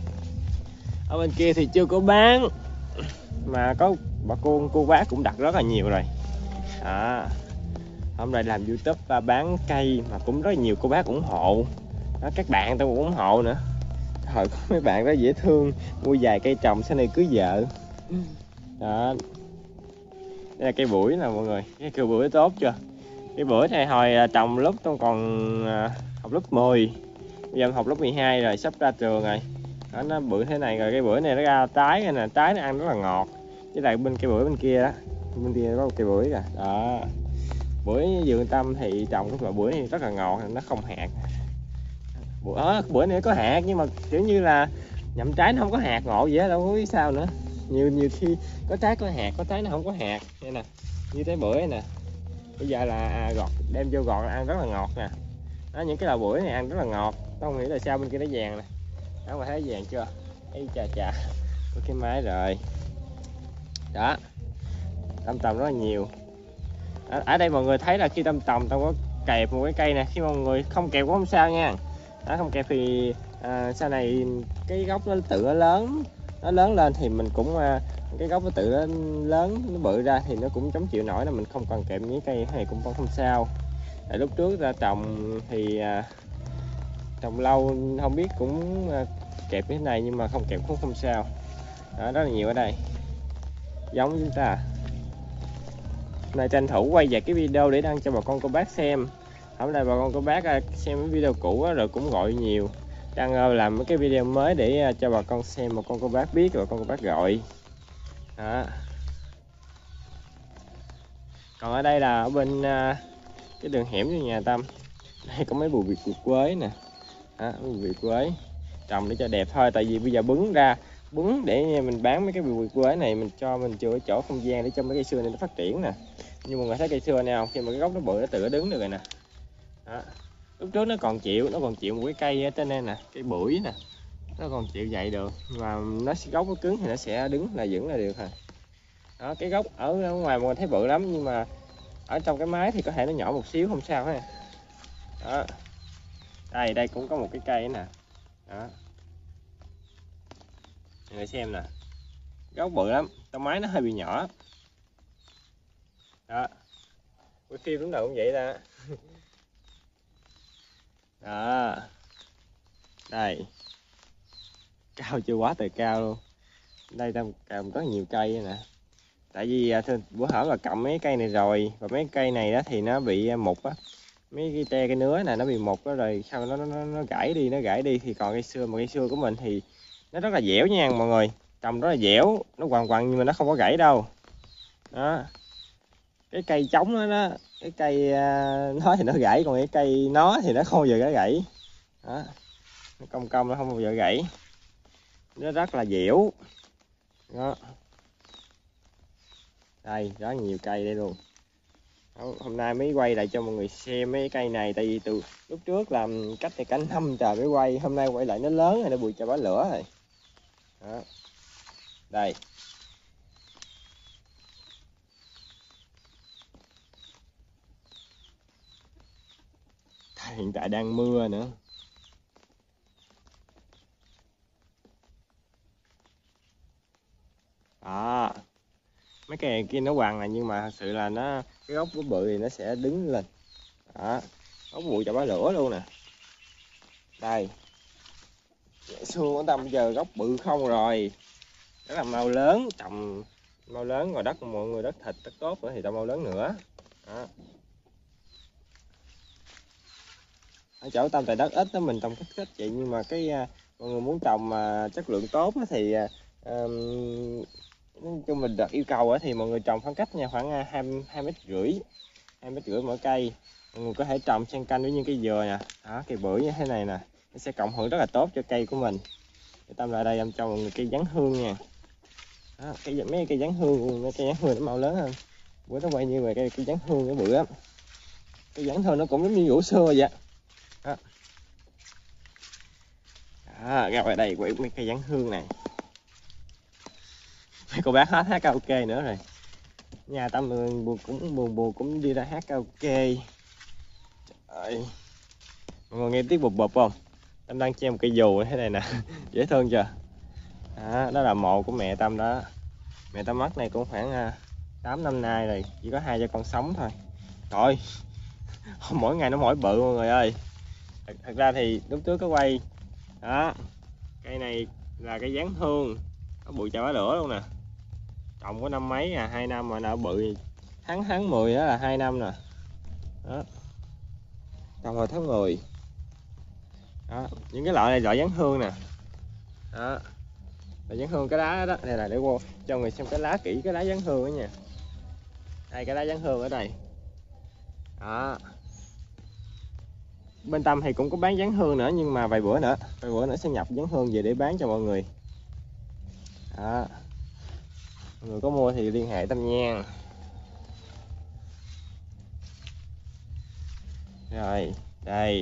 ở bên kia thì chưa có bán, mà có bà cô cô bác cũng đặt rất là nhiều rồi. À, hôm nay làm YouTube và bán cây mà cũng rất nhiều cô bác ủng hộ. Đó, các bạn tôi cũng ủng hộ nữa. Trời, có mấy bạn rất dễ thương, mua vài cây trồng sau này cưới vợ. Đó, đây là cây bưởi nè mọi người, cái cây bưởi tốt chưa? Cái bưởi này hồi trồng lúc tôi còn học lớp mười, bây giờ em học lớp mười hai rồi, sắp ra trường rồi. Đó, nó bưởi thế này rồi, cái bưởi này nó ra trái này nè, trái nó ăn rất là ngọt. Với lại bên cây bưởi bên kia đó, bên kia có một cây bưởi kìa. Đó, bưởi vườn Tâm thì trồng cái loại bưởi này rất là ngọt, nó không hạt. Bưởi, đó, bưởi này có hạt nhưng mà kiểu như là nhậm trái nó không có hạt, ngộ vậy đâu có biết sao nữa. Nhiều nhiều khi có trái có hạt, có trái nó không có hạt. Đây nè, như trái bưởi này nè, bây giờ là à, gọt đem vô gọt ăn rất là ngọt nè. Đó, những cái loại bưởi này ăn rất là ngọt. Tôi không nghĩ là sao bên kia nó vàng nè. Đó, mà thấy vàng chưa? Ây chà chà, có cái máy rồi. Đó, Tâm trồng rất là nhiều. Ở, ở đây mọi người thấy là khi Tâm trồng Tâm có kẹp một cái cây nè, khi mọi người không kẹp cũng không sao nha. Đó, không kẹp thì à, sau này cái gốc nó tự nó lớn, nó lớn lên thì mình cũng à, cái gốc nó tự nó lớn, nó bự ra thì nó cũng chống chịu nổi, là mình không cần kẹp những cây này cũng không sao. Tại lúc trước ra trồng thì à, trồng lâu không biết cũng à, kẹp như thế này, nhưng mà không kẹp cũng không sao. Đó, rất là nhiều ở đây giống chúng ta. Này tranh thủ quay về cái video để đăng cho bà con cô bác xem. Hôm nay bà con cô bác xem cái video cũ rồi cũng gọi nhiều, đang làm mấy cái video mới để cho bà con xem, bà con cô bác biết, bà con cô bác gọi. Đó. Còn ở đây là ở bên cái đường hẻm của nhà Tâm, đây có mấy bụi việt quế nè. Đó, bụi việt quế trồng để cho đẹp thôi, tại vì bây giờ bứng ra bứng để mình bán mấy cái bụi quế này, mình cho mình chừa chỗ không gian để cho mấy cây xưa này nó phát triển nè. Nhưng mà người thấy cây xưa này không, khi mà cái gốc nó bự nó tự nó đứng được rồi nè. Đó. Lúc trước nó còn chịu, nó còn chịu một cái cây ở trên đây nè, cây bưởi nè, nó còn chịu dậy được, mà nó gốc nó cứng thì nó sẽ đứng là vững là được rồi. Đó, cái gốc ở ngoài mọi người thấy bự lắm, nhưng mà ở trong cái máy thì có thể nó nhỏ một xíu không sao ha. Đó, đây đây cũng có một cái cây nè. Đó, mọi người xem nè, gốc bự lắm, trong máy nó hơi bị nhỏ. Đó, quay phim lúc nào cũng vậy ta. Đó, đây cao chưa, quá trời cao luôn. Đây Tâm trồng có nhiều cây nè, tại vì bữa hở là cầm mấy cây này rồi, và mấy cây này đó thì nó bị mục á, mấy cái tre cái nứa này nó bị mục đó, rồi sau nó, nó nó gãy đi nó gãy đi thì còn cây xưa, mà cây xưa của mình thì nó rất là dẻo nha mọi người, trồng rất là dẻo, nó quằn quằn nhưng mà nó không có gãy đâu. Đó, cái cây trống đó, đó cái cây nó thì nó gãy, còn cái cây nó thì nó không bao giờ nó gãy. Đó, nó cong cong nó không bao giờ gãy, nó rất là dẻo. Đó, đây rất nhiều cây đây luôn. Đó, hôm nay mới quay lại cho mọi người xem mấy cây này, tại vì từ lúc trước làm cách này cả năm trời mới quay, hôm nay quay lại nó lớn rồi, nó bụi chà bá lửa rồi. Đó, đây Hiện tại đang mưa nữa. Đó, mấy cây kia nó quằn này nhưng mà thật sự là nó cái gốc của bự thì nó sẽ đứng lên. Đó, gốc bụi cho bá lửa luôn nè. Đây, xương của Tâm giờ gốc bự không rồi, rất là mau lớn, trồng mau lớn rồi, đất mọi người đất thịt đất tốt nữa thì tao mau lớn nữa. Đó. Ở chỗ Tâm tại đất ít đó mình trồng kích kích vậy, nhưng mà cái mọi người muốn trồng mà chất lượng tốt thì um, cho mình đặt yêu cầu thì mọi người trồng khoảng cách nha, khoảng hai hai mét rưỡi hai mét rưỡi mỗi cây. Mọi người có thể trồng xen canh với những cây dừa nè, đó, cây bưởi như thế này nè, nó sẽ cộng hưởng rất là tốt cho cây của mình. Để Tâm lại đây em cho mọi người cây giáng hương nha. Đó, cây mấy cây giáng hương, mấy cây giáng hương nó mau lớn hơn. Bữa nó quay như vậy cây cây giáng hương cái bự lắm. Cây giáng hương nó cũng giống như rủ xưa vậy. Đó. Đó, ra ngoài đây quay mấy cây giáng hương này. Mấy cô bác hết hát karaoke nữa rồi. Nhà Tâm buồn cũng buồn buồn cũng đi ra hát karaoke. Trời. Mọi người nghe tiếng bụp bụp không? Tâm đang treo một cây dù thế này nè. Dễ thương chưa? Đó, đó là mộ của mẹ Tâm đó. Mẹ Tâm mất này cũng khoảng tám năm nay rồi, chỉ có hai cha con sống thôi. Rồi, mỗi ngày nó mỗi bự mọi người ơi. Thật, thật ra thì lúc trước có quay đó, cây này là cây giáng hương, nó bụi chà bá lửa luôn nè, trồng có năm mấy à, hai năm mà nó bự. Tháng tháng mười đó là hai năm nè. Đó, trồng vào tháng mười. Đó, những cái loại này loại giáng hương nè. Đó, là giáng hương cái lá đó, đây là để vô cho người xem cái lá kỹ cái lá giáng hương đó nha. Đây cái lá giáng hương ở đây. Đó. Bên Tâm thì cũng có bán giáng hương nữa, nhưng mà vài bữa nữa, vài bữa nữa sẽ nhập giáng hương về để bán cho mọi người. Đó. Mọi người có mua thì liên hệ Tâm nha. Rồi, đây.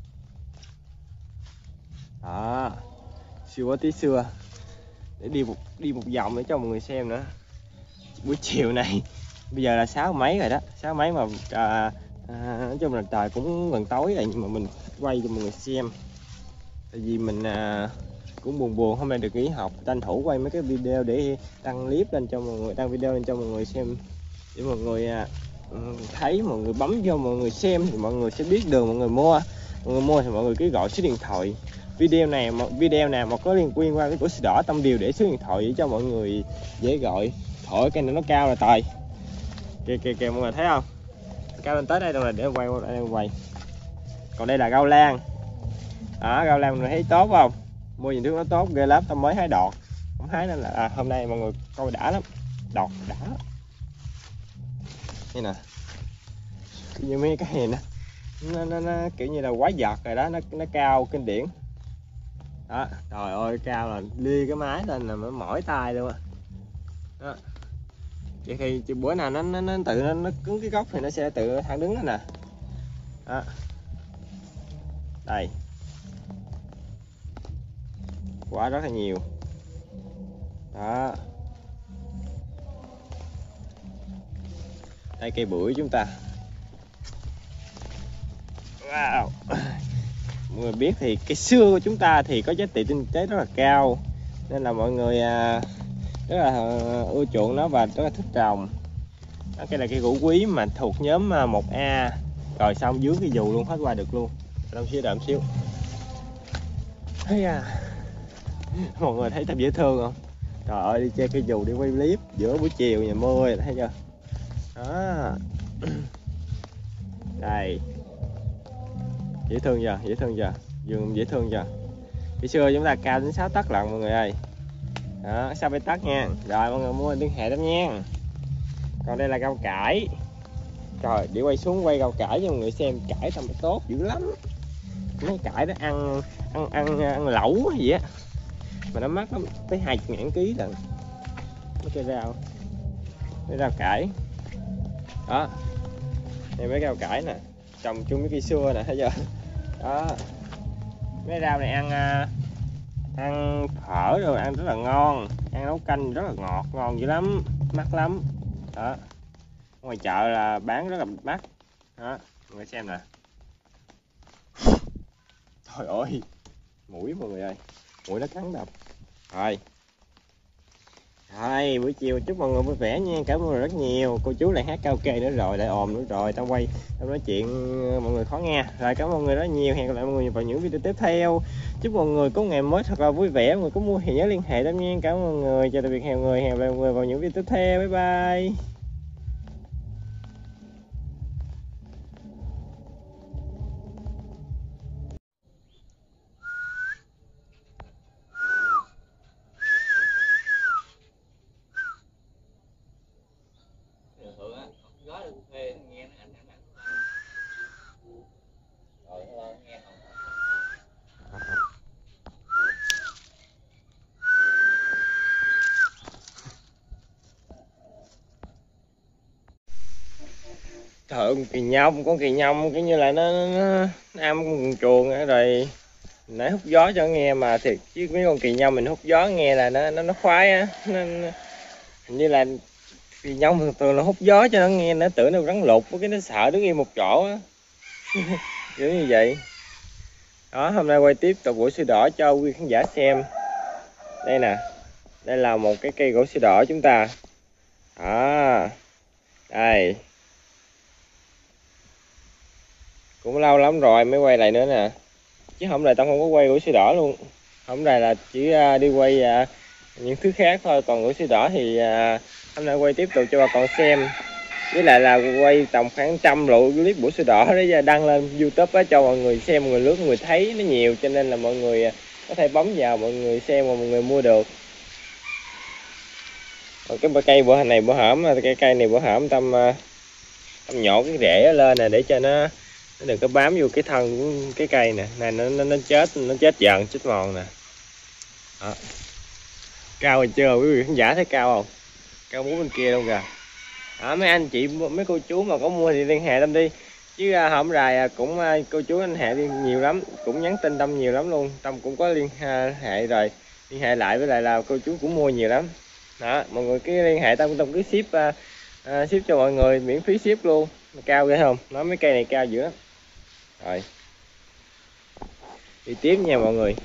Đó. Siêu quá tí xưa. Để đi một đi một vòng để cho mọi người xem nữa. Buổi chiều này bây giờ là sáu mấy rồi đó, sáu mấy mà à, à, nói chung là trời cũng gần tối rồi, nhưng mà mình quay cho mọi người xem. Tại vì mình à, cũng buồn buồn hôm nay được nghỉ học, tranh thủ quay mấy cái video để đăng clip lên cho mọi người, đăng video lên cho mọi người xem, để mọi người à, thấy, mọi người bấm vô mọi người xem thì mọi người sẽ biết đường mọi người mua. Mọi người mua thì mọi người cứ gọi số điện thoại. Video này một video nào mà có liên quan qua cái của sữa đỏ Tâm đều để số điện thoại để cho mọi người dễ gọi. Thổi cái này nó cao là tài. Kìa kìa kìa mọi người thấy không? Cao lên tới đây rồi, để quay đây quay. Còn đây là rau lan. Đó, rau lan mọi người thấy tốt không? Mua gì thứ nó tốt ghê lắm, Tâm mới hái đọt. Không hái nên là à, hôm nay mọi người coi đã lắm. Đọt đã. Đây nè. Như mấy cái này nè. Nó, nó, nó kiểu như là quá giật rồi đó, nó nó cao kinh điển. Đó, trời ơi cao là lia cái máy lên là nó mỏi tay luôn á. Đó. Vậy thì bữa nào nó nó, nó tự nó, nó cứng cái gốc thì nó sẽ tự thẳng đứng đó nè. Đó. Đây. Quả rất là nhiều. Đó. Đây cây bưởi chúng ta. Wow. Mọi người biết thì cây xưa của chúng ta thì có giá trị kinh tế rất là cao, nên là mọi người rất là ưa chuộng nó và rất là thích trồng. Đó, cái là cây gỗ quý mà thuộc nhóm một A, rồi xong dưới cái dù luôn, hết qua được luôn. Đợi xíu, đợi xíu. Thấy à, mọi người thấy Tâm dễ thương không? Trời ơi, đi che cây dù đi quay clip giữa buổi chiều nhà mưa rồi, thấy chưa? Đó. Đây. Dễ thương chưa? Dễ thương chưa? Vườn dễ thương chưa? Cây xưa chúng ta cao đến sáu tấc lận mọi người ơi. Đó, sáu bảy tấc nha. Rồi mọi người mua liên hệ Tâm nha. Còn đây là rau cải. Trời, để quay xuống quay rau cải cho mọi người xem, cải Tâm tốt dữ lắm. Mấy cải đó ăn ăn ăn ăn lẩu gì á. Mà nó mắc lắm, tới hai mươi ngàn ký lận. Mấy cây rau. Mấy rau cải. Đó. Đây mấy rau cải nè, trồng chung với cây xưa nè, thấy chưa? Đó. Mấy rau này ăn ăn phở rồi ăn rất là ngon, ăn nấu canh rất là ngọt, ngon dữ lắm, mắc lắm. Đó. Ngoài chợ là bán rất là mắc. Đó, mọi người xem nè. Trời ơi, mũi mọi người ơi, mũi nó cắn đập. Rồi. Rồi, buổi chiều chúc mọi người vui vẻ nha, cảm ơn mọi người rất nhiều. Cô chú lại hát karaoke nữa rồi, lại ồn nữa rồi, tao quay, tao nói chuyện mọi người khó nghe. Rồi, cảm ơn mọi người rất nhiều, hẹn gặp lại mọi người vào những video tiếp theo. Chúc mọi người có ngày mới thật là vui vẻ, mọi người có mua thì nhớ liên hệ tao nha. Cảm ơn mọi người, chào tạm biệt mọi người, hẹn gặp lại mọi người vào những video tiếp theo. Bye bye. Trời ơi, con kỳ nhông, con kỳ nhông kiểu như là nó, nó, nó am con chuồng á, rồi nãy hút gió cho nghe mà thiệt chứ mấy con kỳ nhông mình hút gió nghe là nó nó nó khoái á, nó, nó, hình như là kỳ nhông thường thường là hút gió cho nó nghe, nó tưởng nó rắn lục cái nó sợ đứng yên một chỗ á. Kiểu như vậy đó. Hôm nay quay tiếp tục gỗ sưa đỏ cho quý khán giả xem. Đây nè, đây là một cái cây gỗ sưa đỏ chúng ta đó. Đây cũng lâu lắm rồi mới quay lại nữa nè, chứ hôm nay tao không có quay gỗ sưa đỏ luôn. Hôm nay là chỉ đi quay những thứ khác thôi, còn gỗ sưa đỏ thì hôm nay quay tiếp tục cho bà con xem, với lại là quay tầm khoảng trăm lộ clip gỗ sưa đỏ để đăng lên YouTube á, cho mọi người xem, mọi người lướt, mọi người thấy nó nhiều, cho nên là mọi người có thể bấm vào, mọi người xem và mọi người mua được. Còn cái cây bữa này bữa hổm, cái cây này bữa hổm tâm tâm nhổ cái rễ lên nè, để cho nó nó đừng có bám vô cái thân của cái cây nè, này nó nó, nó chết nó chết dần chết mòn nè. Đó. Cao rồi chưa quý vị khán giả, thấy cao không? Cao muốn bên kia luôn kìa. Đó, mấy anh chị mấy cô chú mà có mua thì liên hệ Tâm đi, chứ à, hôm rồi cũng à, cô chú anh hệ đi nhiều lắm, cũng nhắn tin Tâm nhiều lắm luôn. Tâm cũng có liên hệ rồi, liên hệ lại với lại là cô chú cũng mua nhiều lắm. Đó, mọi người cứ liên hệ Tâm, Tâm cứ ship à, à, ship cho mọi người miễn phí ship luôn. Cao ghê không? Nói mấy cây này cao dữ lắm. Rồi đi tiếp nha mọi người.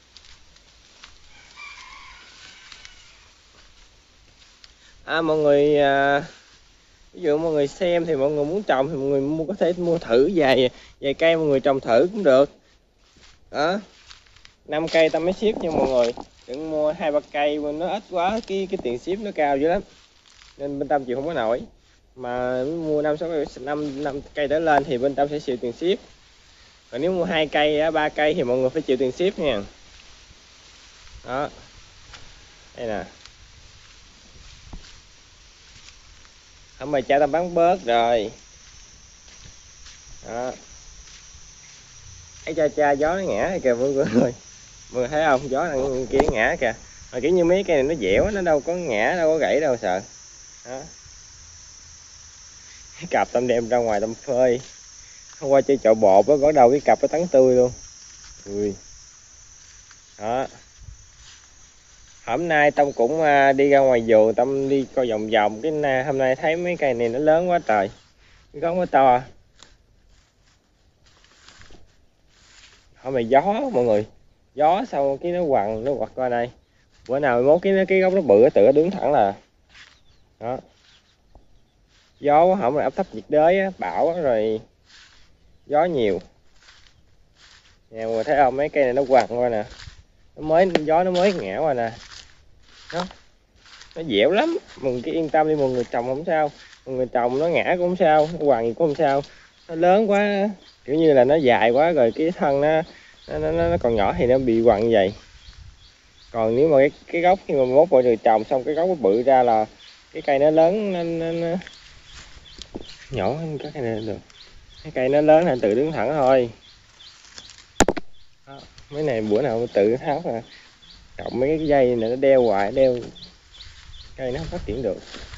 À, mọi người à, ví dụ mọi người xem thì mọi người muốn trồng thì mọi người mua, có thể mua thử vài vài cây, mọi người trồng thử cũng được. Đó, năm cây Tâm mới ship nha mọi người, đừng mua hai ba cây nó ít quá, cái cái tiền ship nó cao dữ lắm, nên bên Tâm chịu không có nổi. Mà mua năm sáu cây, năm năm cây trở lên thì bên Tâm sẽ chịu tiền ship. Còn nếu mua hai cây ba cây thì mọi người phải chịu tiền ship nha. Đó, đây nè, hôm nay cha Tâm bán bớt rồi. Đó, thấy cha cha gió nó ngã kìa mọi người, mọi người thấy không, gió đằng kia ngã kìa, mà kiểu như mấy cây này nó dẻo, nó đâu có ngã đâu có gãy đâu sợ. Đó, cái cặp Tâm đem ra ngoài Tâm phơi, hôm qua chơi chợ bột á, bắt đầu cái cặp nó tắn tươi luôn. Ui. Đó, hôm nay Tâm cũng đi ra ngoài vườn, Tâm đi coi vòng vòng, cái hôm nay thấy mấy cây này nó lớn quá trời, cái gốc nó to. Hôm nay gió mọi người, gió sau cái nó quằn nó quặt qua đây, bữa nào mốt cái cái gốc nó bự tự nó đứng thẳng là. Đó, gió quá, hổng là áp thấp nhiệt đới á, bão á, rồi gió nhiều nè, mọi người thấy không, mấy cây này nó quằn qua nè, nó mới gió nó mới ngã qua nè. Đó, nó dẻo lắm, mình cứ yên tâm đi, mọi người trồng không sao, mọi người trồng nó ngã cũng không sao, nó quằn gì cũng không sao. Nó lớn quá, kiểu như là nó dài quá rồi cái thân nó nó, nó, nó còn nhỏ thì nó bị quằn như vậy. Còn nếu mà cái, cái gốc khi mà mốt mọi người trồng xong cái gốc nó bự ra là cái cây nó lớn, nó, nó, nó... nhỏ hơn các cây này được, cái cây nó lớn là tự đứng thẳng thôi. Đó, mấy này bữa nào tự tháo ra, cộng mấy cái dây này nó đeo hoài, đeo cây nó không phát triển được.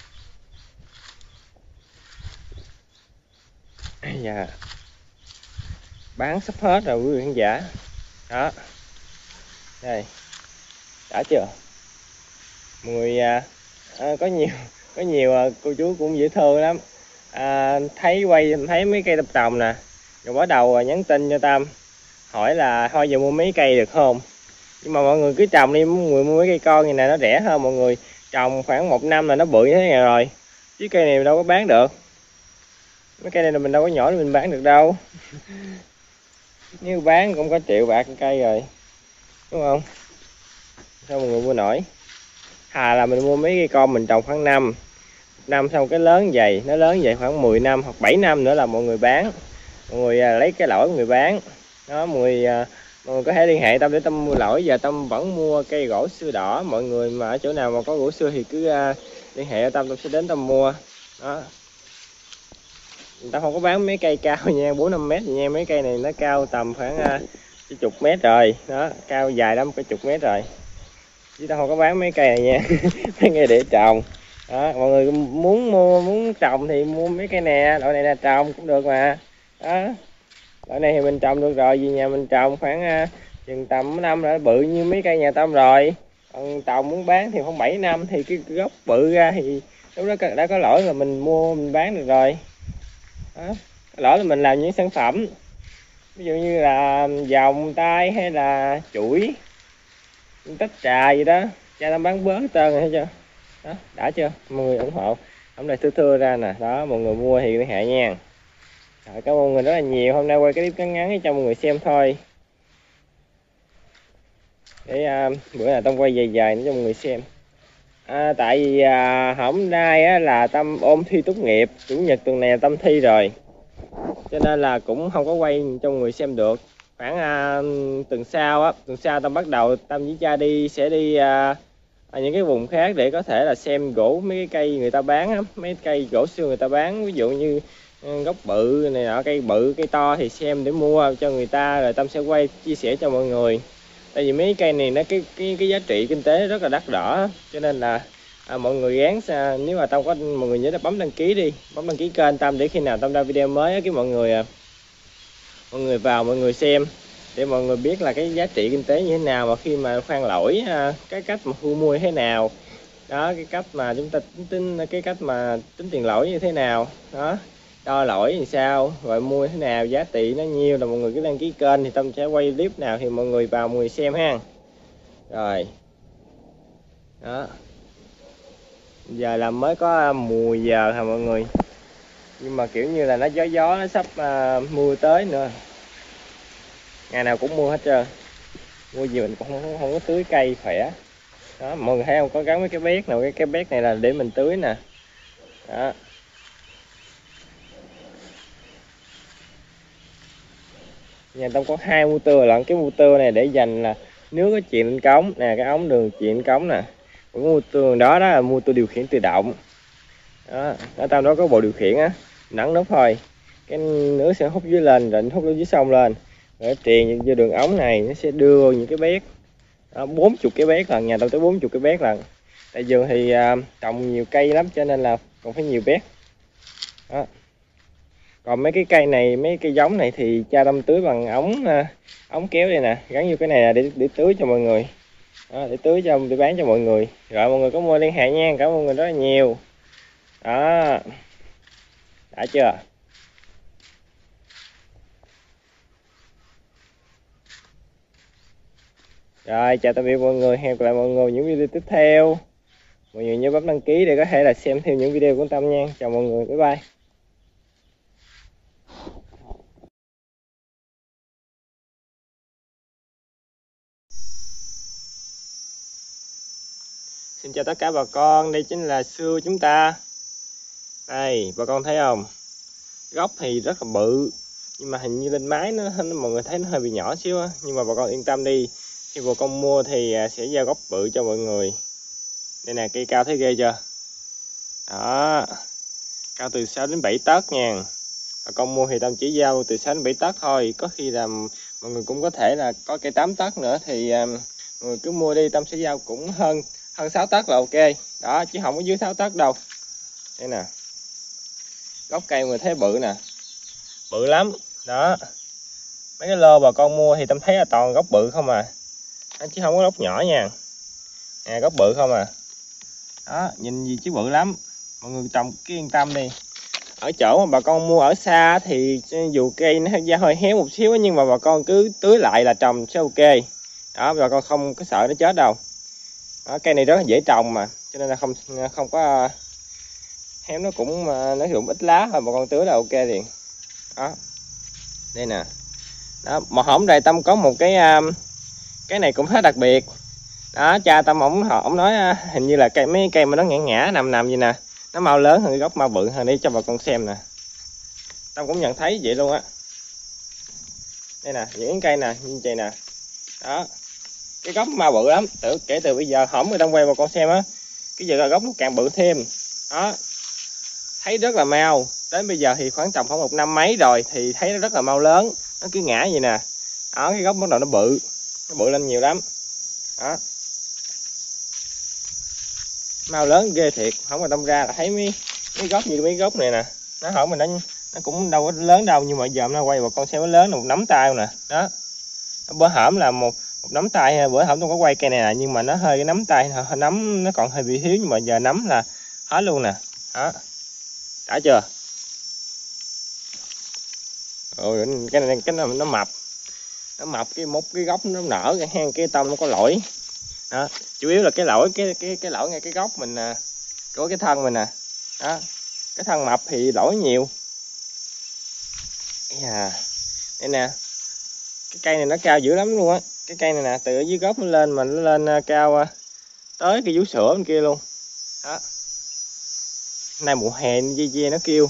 Dạ, bán sắp hết rồi quý vị khán giả. Đó, đây đã chưa mọi người. À, à, có nhiều có nhiều à, cô chú cũng dễ thương lắm, à, thấy quay thấy mấy cây Tâm trồng nè, rồi bắt đầu nhắn tin cho Tâm, hỏi là thôi giờ mua mấy cây được không, nhưng mà mọi người cứ trồng đi, mọi người mua mấy cây con như này nó rẻ hơn. Mọi người trồng khoảng một năm là nó bự như thế này rồi, chứ cây này đâu có bán được. Mấy cây này là mình đâu có nhỏ để mình bán được đâu. Nếu bán cũng có triệu bạc cây rồi, đúng không? Sao mọi người mua nổi? Hà là mình mua mấy cây con mình trồng khoảng năm năm, xong cái lớn vậy, nó lớn vậy khoảng mười năm hoặc bảy năm nữa là mọi người bán. Mọi người à, lấy cái lỗi mọi người bán. Đó, mọi người, à, mọi người có thể liên hệ Tâm để Tâm mua lỗi. Giờ Tâm vẫn mua cây gỗ sưa đỏ. Mọi người mà ở chỗ nào mà có gỗ sưa thì cứ à, liên hệ Tâm, Tâm sẽ đến Tâm mua. Đó. Người ta không có bán mấy cây cao nha, bốn năm mét nha. Mấy cây này nó cao tầm khoảng à, chục mét rồi. Đó, cao dài lắm, cả chục mét rồi. Chứ tao không có bán mấy cây này nha. Mấy cây để trồng. Đó, mọi người muốn mua muốn trồng thì mua mấy cây nè, loại này là trồng cũng được mà. Đó, loại này thì mình trồng được rồi, vì nhà mình trồng khoảng uh, chừng tầm năm đã bự như mấy cây nhà Tâm rồi. Còn trồng muốn bán thì khoảng bảy năm thì cái gốc bự ra thì lúc đó đã có lỗi là mình mua mình bán được rồi. Đó, có lỗi là mình làm những sản phẩm ví dụ như là vòng tay hay là chuỗi, tách trà gì đó, cha Tâm bán bớt hết trơn rồi, thấy chưa? Đó, đã chưa? Mọi người ủng hộ. Hôm nay thưa thưa ra nè, đó mọi người mua thì liên hệ nha. Rồi, cảm ơn mọi người rất là nhiều. Hôm nay quay cái clip ngắn ngắn cho mọi người xem thôi. Để uh, bữa nào Tâm quay dài dài nữa cho mọi người xem. À, tại vì uh, hôm nay á, là Tâm ôn thi tốt nghiệp, chủ nhật tuần này là Tâm thi rồi, cho nên là cũng không có quay cho mọi người xem được. Khoảng uh, tuần sau á, tuần sau Tâm bắt đầu Tâm với cha đi sẽ đi uh, ở những cái vùng khác để có thể là xem gỗ, mấy cái cây người ta bán á, mấy cây gỗ xưa người ta bán, ví dụ như gốc bự này nọ, cây bự cây to thì xem để mua cho người ta, rồi Tâm sẽ quay chia sẻ cho mọi người. Tại vì mấy cây này nó cái cái cái giá trị kinh tế rất là đắt đỏ, cho nên là à, mọi người gán à, nếu mà Tâm có, mọi người nhớ là bấm đăng ký đi, bấm đăng ký kênh Tâm để khi nào Tâm ra video mới cái mọi người à, mọi người vào mọi người xem để mọi người biết là cái giá trị kinh tế như thế nào, mà khi mà khoan lỗi à, cái cách mà thu mua như thế nào. Đó, cái cách mà chúng ta tính, tính cái cách mà tính tiền lỗi như thế nào đó, đo lỗi như sao, rồi mua thế nào, giá trị nó nhiêu, là mọi người cứ đăng ký kênh thì Tâm sẽ quay clip nào thì mọi người vào mọi người xem ha. Rồi đó, giờ là mới có mùa giờ hả mọi người, nhưng mà kiểu như là nó gió gió nó sắp uh, mưa tới nữa, ngày nào cũng mưa hết trơn. Mưa gì mình cũng không, không có tưới cây khỏe. Đó, mọi người thấy không, có gắn mấy cái bét nào, cái cái bét này là để mình tưới nè. Đó, nhà Tâm có hai motor lận. Cái motor này để dành là nước có chìm lên cống nè, cái ống đường chìm lên cống nè. Cái motor đó đó là motor điều khiển tự động. Đó, ở Tâm đó có bộ điều khiển á, nắng nút thôi, cái nước sẽ hút dưới lên rồi hút dưới sông lên, rồi truyền vô đường ống này, nó sẽ đưa những cái bét bốn chục cái bét lần. Nhà Tâm tới bốn chục cái bét lần. Tại vườn thì à, trồng nhiều cây lắm cho nên là còn phải nhiều bét. Đó. Còn mấy cái cây này, mấy cây giống này thì cha Tâm tưới bằng ống à, ống kéo đây nè, gắn vô cái này là để để tưới cho mọi người. Đó, để tưới cho để bán cho mọi người. Rồi mọi người có mua liên hệ nha, cảm ơn mọi người rất là nhiều. Đó, đã chưa? Rồi, chào tạm biệt mọi người, hẹn gặp lại mọi người những video tiếp theo. Mọi người nhớ bấm đăng ký để có thể là xem thêm những video của Tâm nha. Chào mọi người, bye bye. Xin chào tất cả bà con, đây chính là sưa chúng ta. Đây, bà con thấy không? Gốc thì rất là bự, nhưng mà hình như lên máy nó, nó mọi người thấy nó hơi bị nhỏ xíu á. Nhưng mà bà con yên tâm đi, khi bà con mua thì sẽ giao gốc bự cho mọi người. Đây nè, cây cao thấy ghê chưa? Đó, cao từ sáu đến bảy tấc nha. Bà con mua thì Tâm chỉ giao từ sáu đến bảy tấc thôi. Có khi là mọi người cũng có thể là có cây tám tấc nữa thì mọi người cứ mua đi, Tâm sẽ giao cũng hơn hơn sáu tấc là ok. Đó, chứ không có dưới sáu tấc đâu. Đây nè, gốc cây người thấy bự nè, bự lắm. Đó, mấy cái lô bà con mua thì Tâm thấy là toàn gốc bự không à, chứ không có gốc nhỏ nha. Nè, gốc bự không à. Đó, nhìn gì chứ bự lắm. Mọi người trồng cứ yên tâm đi. ở chỗ mà bà con mua ở xa thì dù cây nó ra hơi héo một xíu nhưng mà bà con cứ tưới lại là trồng sẽ ok. Đó, bà con không có sợ nó chết đâu. Đó, cây này rất là dễ trồng mà, cho nên là không không có héo, nó cũng nó cũng ít lá thôi, bà con tưới là ok liền. Đó, đây nè. Đó, mà hổm đây Tâm có một cái cái này cũng khá đặc biệt. Đó, cha Tâm ổng ổng nói hình như là cây mấy cây mà nó ngã ngã nằm nằm gì nè, nó mau lớn hơn cái gốc mau bự hơn, đi cho bà con xem nè. Tâm cũng nhận thấy vậy luôn á. Đây nè, những cây nè, như vậy nè. Đó, cái gốc mau bự lắm. Tự kể từ bây giờ hổm người Tâm quay bà con xem á, cái giờ gốc nó càng bự thêm. Đó, thấy rất là mau. Đến bây giờ thì khoảng tầm khoảng một năm mấy rồi thì thấy nó rất là mau lớn, nó cứ ngã vậy nè. Đó, cái gốc bắt đầu nó bự, nó bự lên nhiều lắm. Đó, mau lớn ghê thiệt. Không mà Tâm ra là thấy mấy mấy gốc như mấy gốc này nè, nó hỏi mình nó nó cũng đâu có lớn đâu, nhưng mà giờ nó quay bà con xem nó lớn là một nắm tay nè. Đó, bữa hổm là một một nắm tay, bữa hổm tôi có quay cây này nè, nhưng mà nó hơi cái nắm tay, nắm nó còn hơi bị thiếu, nhưng mà giờ nắm là hết luôn nè. Đó, đã chưa? Ôi, cái này cái này nó mập, nó mập cái một cái gốc nó nở cái hang, cái tông nó có lỗi. Đó, chủ yếu là cái lỗi cái cái cái lỗi ngay cái gốc mình nè, của cái thân mình nè. Đó, cái thân mập thì lỗi nhiều. Yeah. Đây nè, cái cây này nó cao dữ lắm luôn á. Cái cây này nè, từ ở dưới gốc nó lên mà nó lên cao tới cái vú sữa bên kia luôn. Đó, nay mùa hè dê dê nó kêu.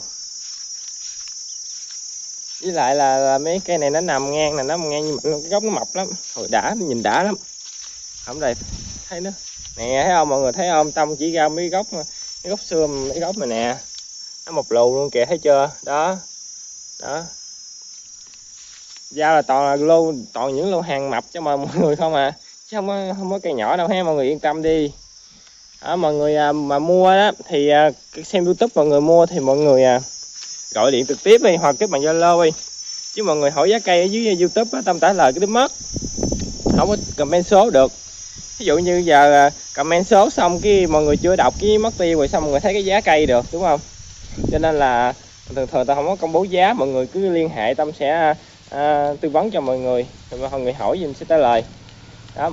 Với lại là, là mấy cây này nó nằm ngang nè, nó nằm ngang nhưng mà cái gốc nó mập lắm. Hồi đã, nó nhìn đã lắm. Không đây, thấy nó nè, thấy không mọi người, thấy không? Tâm chỉ ra mấy gốc, mấy gốc xưa, mấy gốc này nè, nó một lù luôn kìa, thấy chưa? Đó, đó, ra là toàn là lô, toàn những lô hàng mập cho mọi người không à, chứ không có không có cây nhỏ đâu ha, mọi người yên tâm đi. Đó, mọi người à, mà mua đó thì à, xem YouTube mọi người mua thì mọi người à, gọi điện trực tiếp đi, hoặc kết bạn Zalo đi, chứ mọi người hỏi giá cây ở dưới YouTube á, Tâm trả lời cái đứa mất, không có comment số được. Ví dụ như giờ comment số xong cái mọi người chưa đọc cái mất tiêu rồi, xong mọi người thấy cái giá cây được, đúng không? Cho nên là thường thường ta không có công bố giá, mọi người cứ liên hệ Tâm sẽ à, tư vấn cho mọi người, rồi mọi người hỏi gì mình sẽ trả lời. Đó,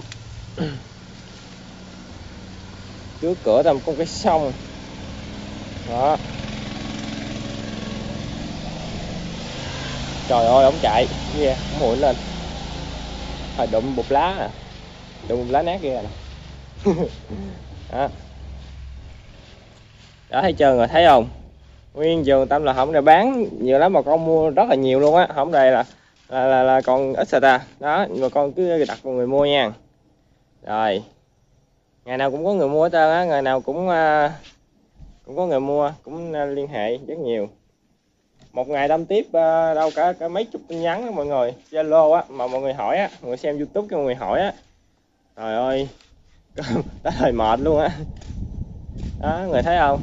trước cửa Tâm có cái sông. Đó, trời ơi ổng chạy kia, yeah, ổng hụi lên, hồi đụng một lá nè, đụng một lá nát kia nè. Đó, đó thấy chưa, người thấy không? Nguyên vườn Tâm là không để bán nhiều lắm, mà con mua rất là nhiều luôn á, không đây là là, là là còn ít sao ta. Đó, mà con cứ đặt một người mua nha. Rồi, ngày nào cũng có người mua hết trơn á, ngày nào cũng uh, cũng có người mua, cũng uh, liên hệ rất nhiều. Một ngày Tâm tiếp uh, đâu cả, cả mấy chục tin nhắn đó mọi người, Zalo á, mà mọi người hỏi á, mọi người xem YouTube cái mọi người hỏi á, trời ơi đã thời mệt luôn á. Đó, người thấy không?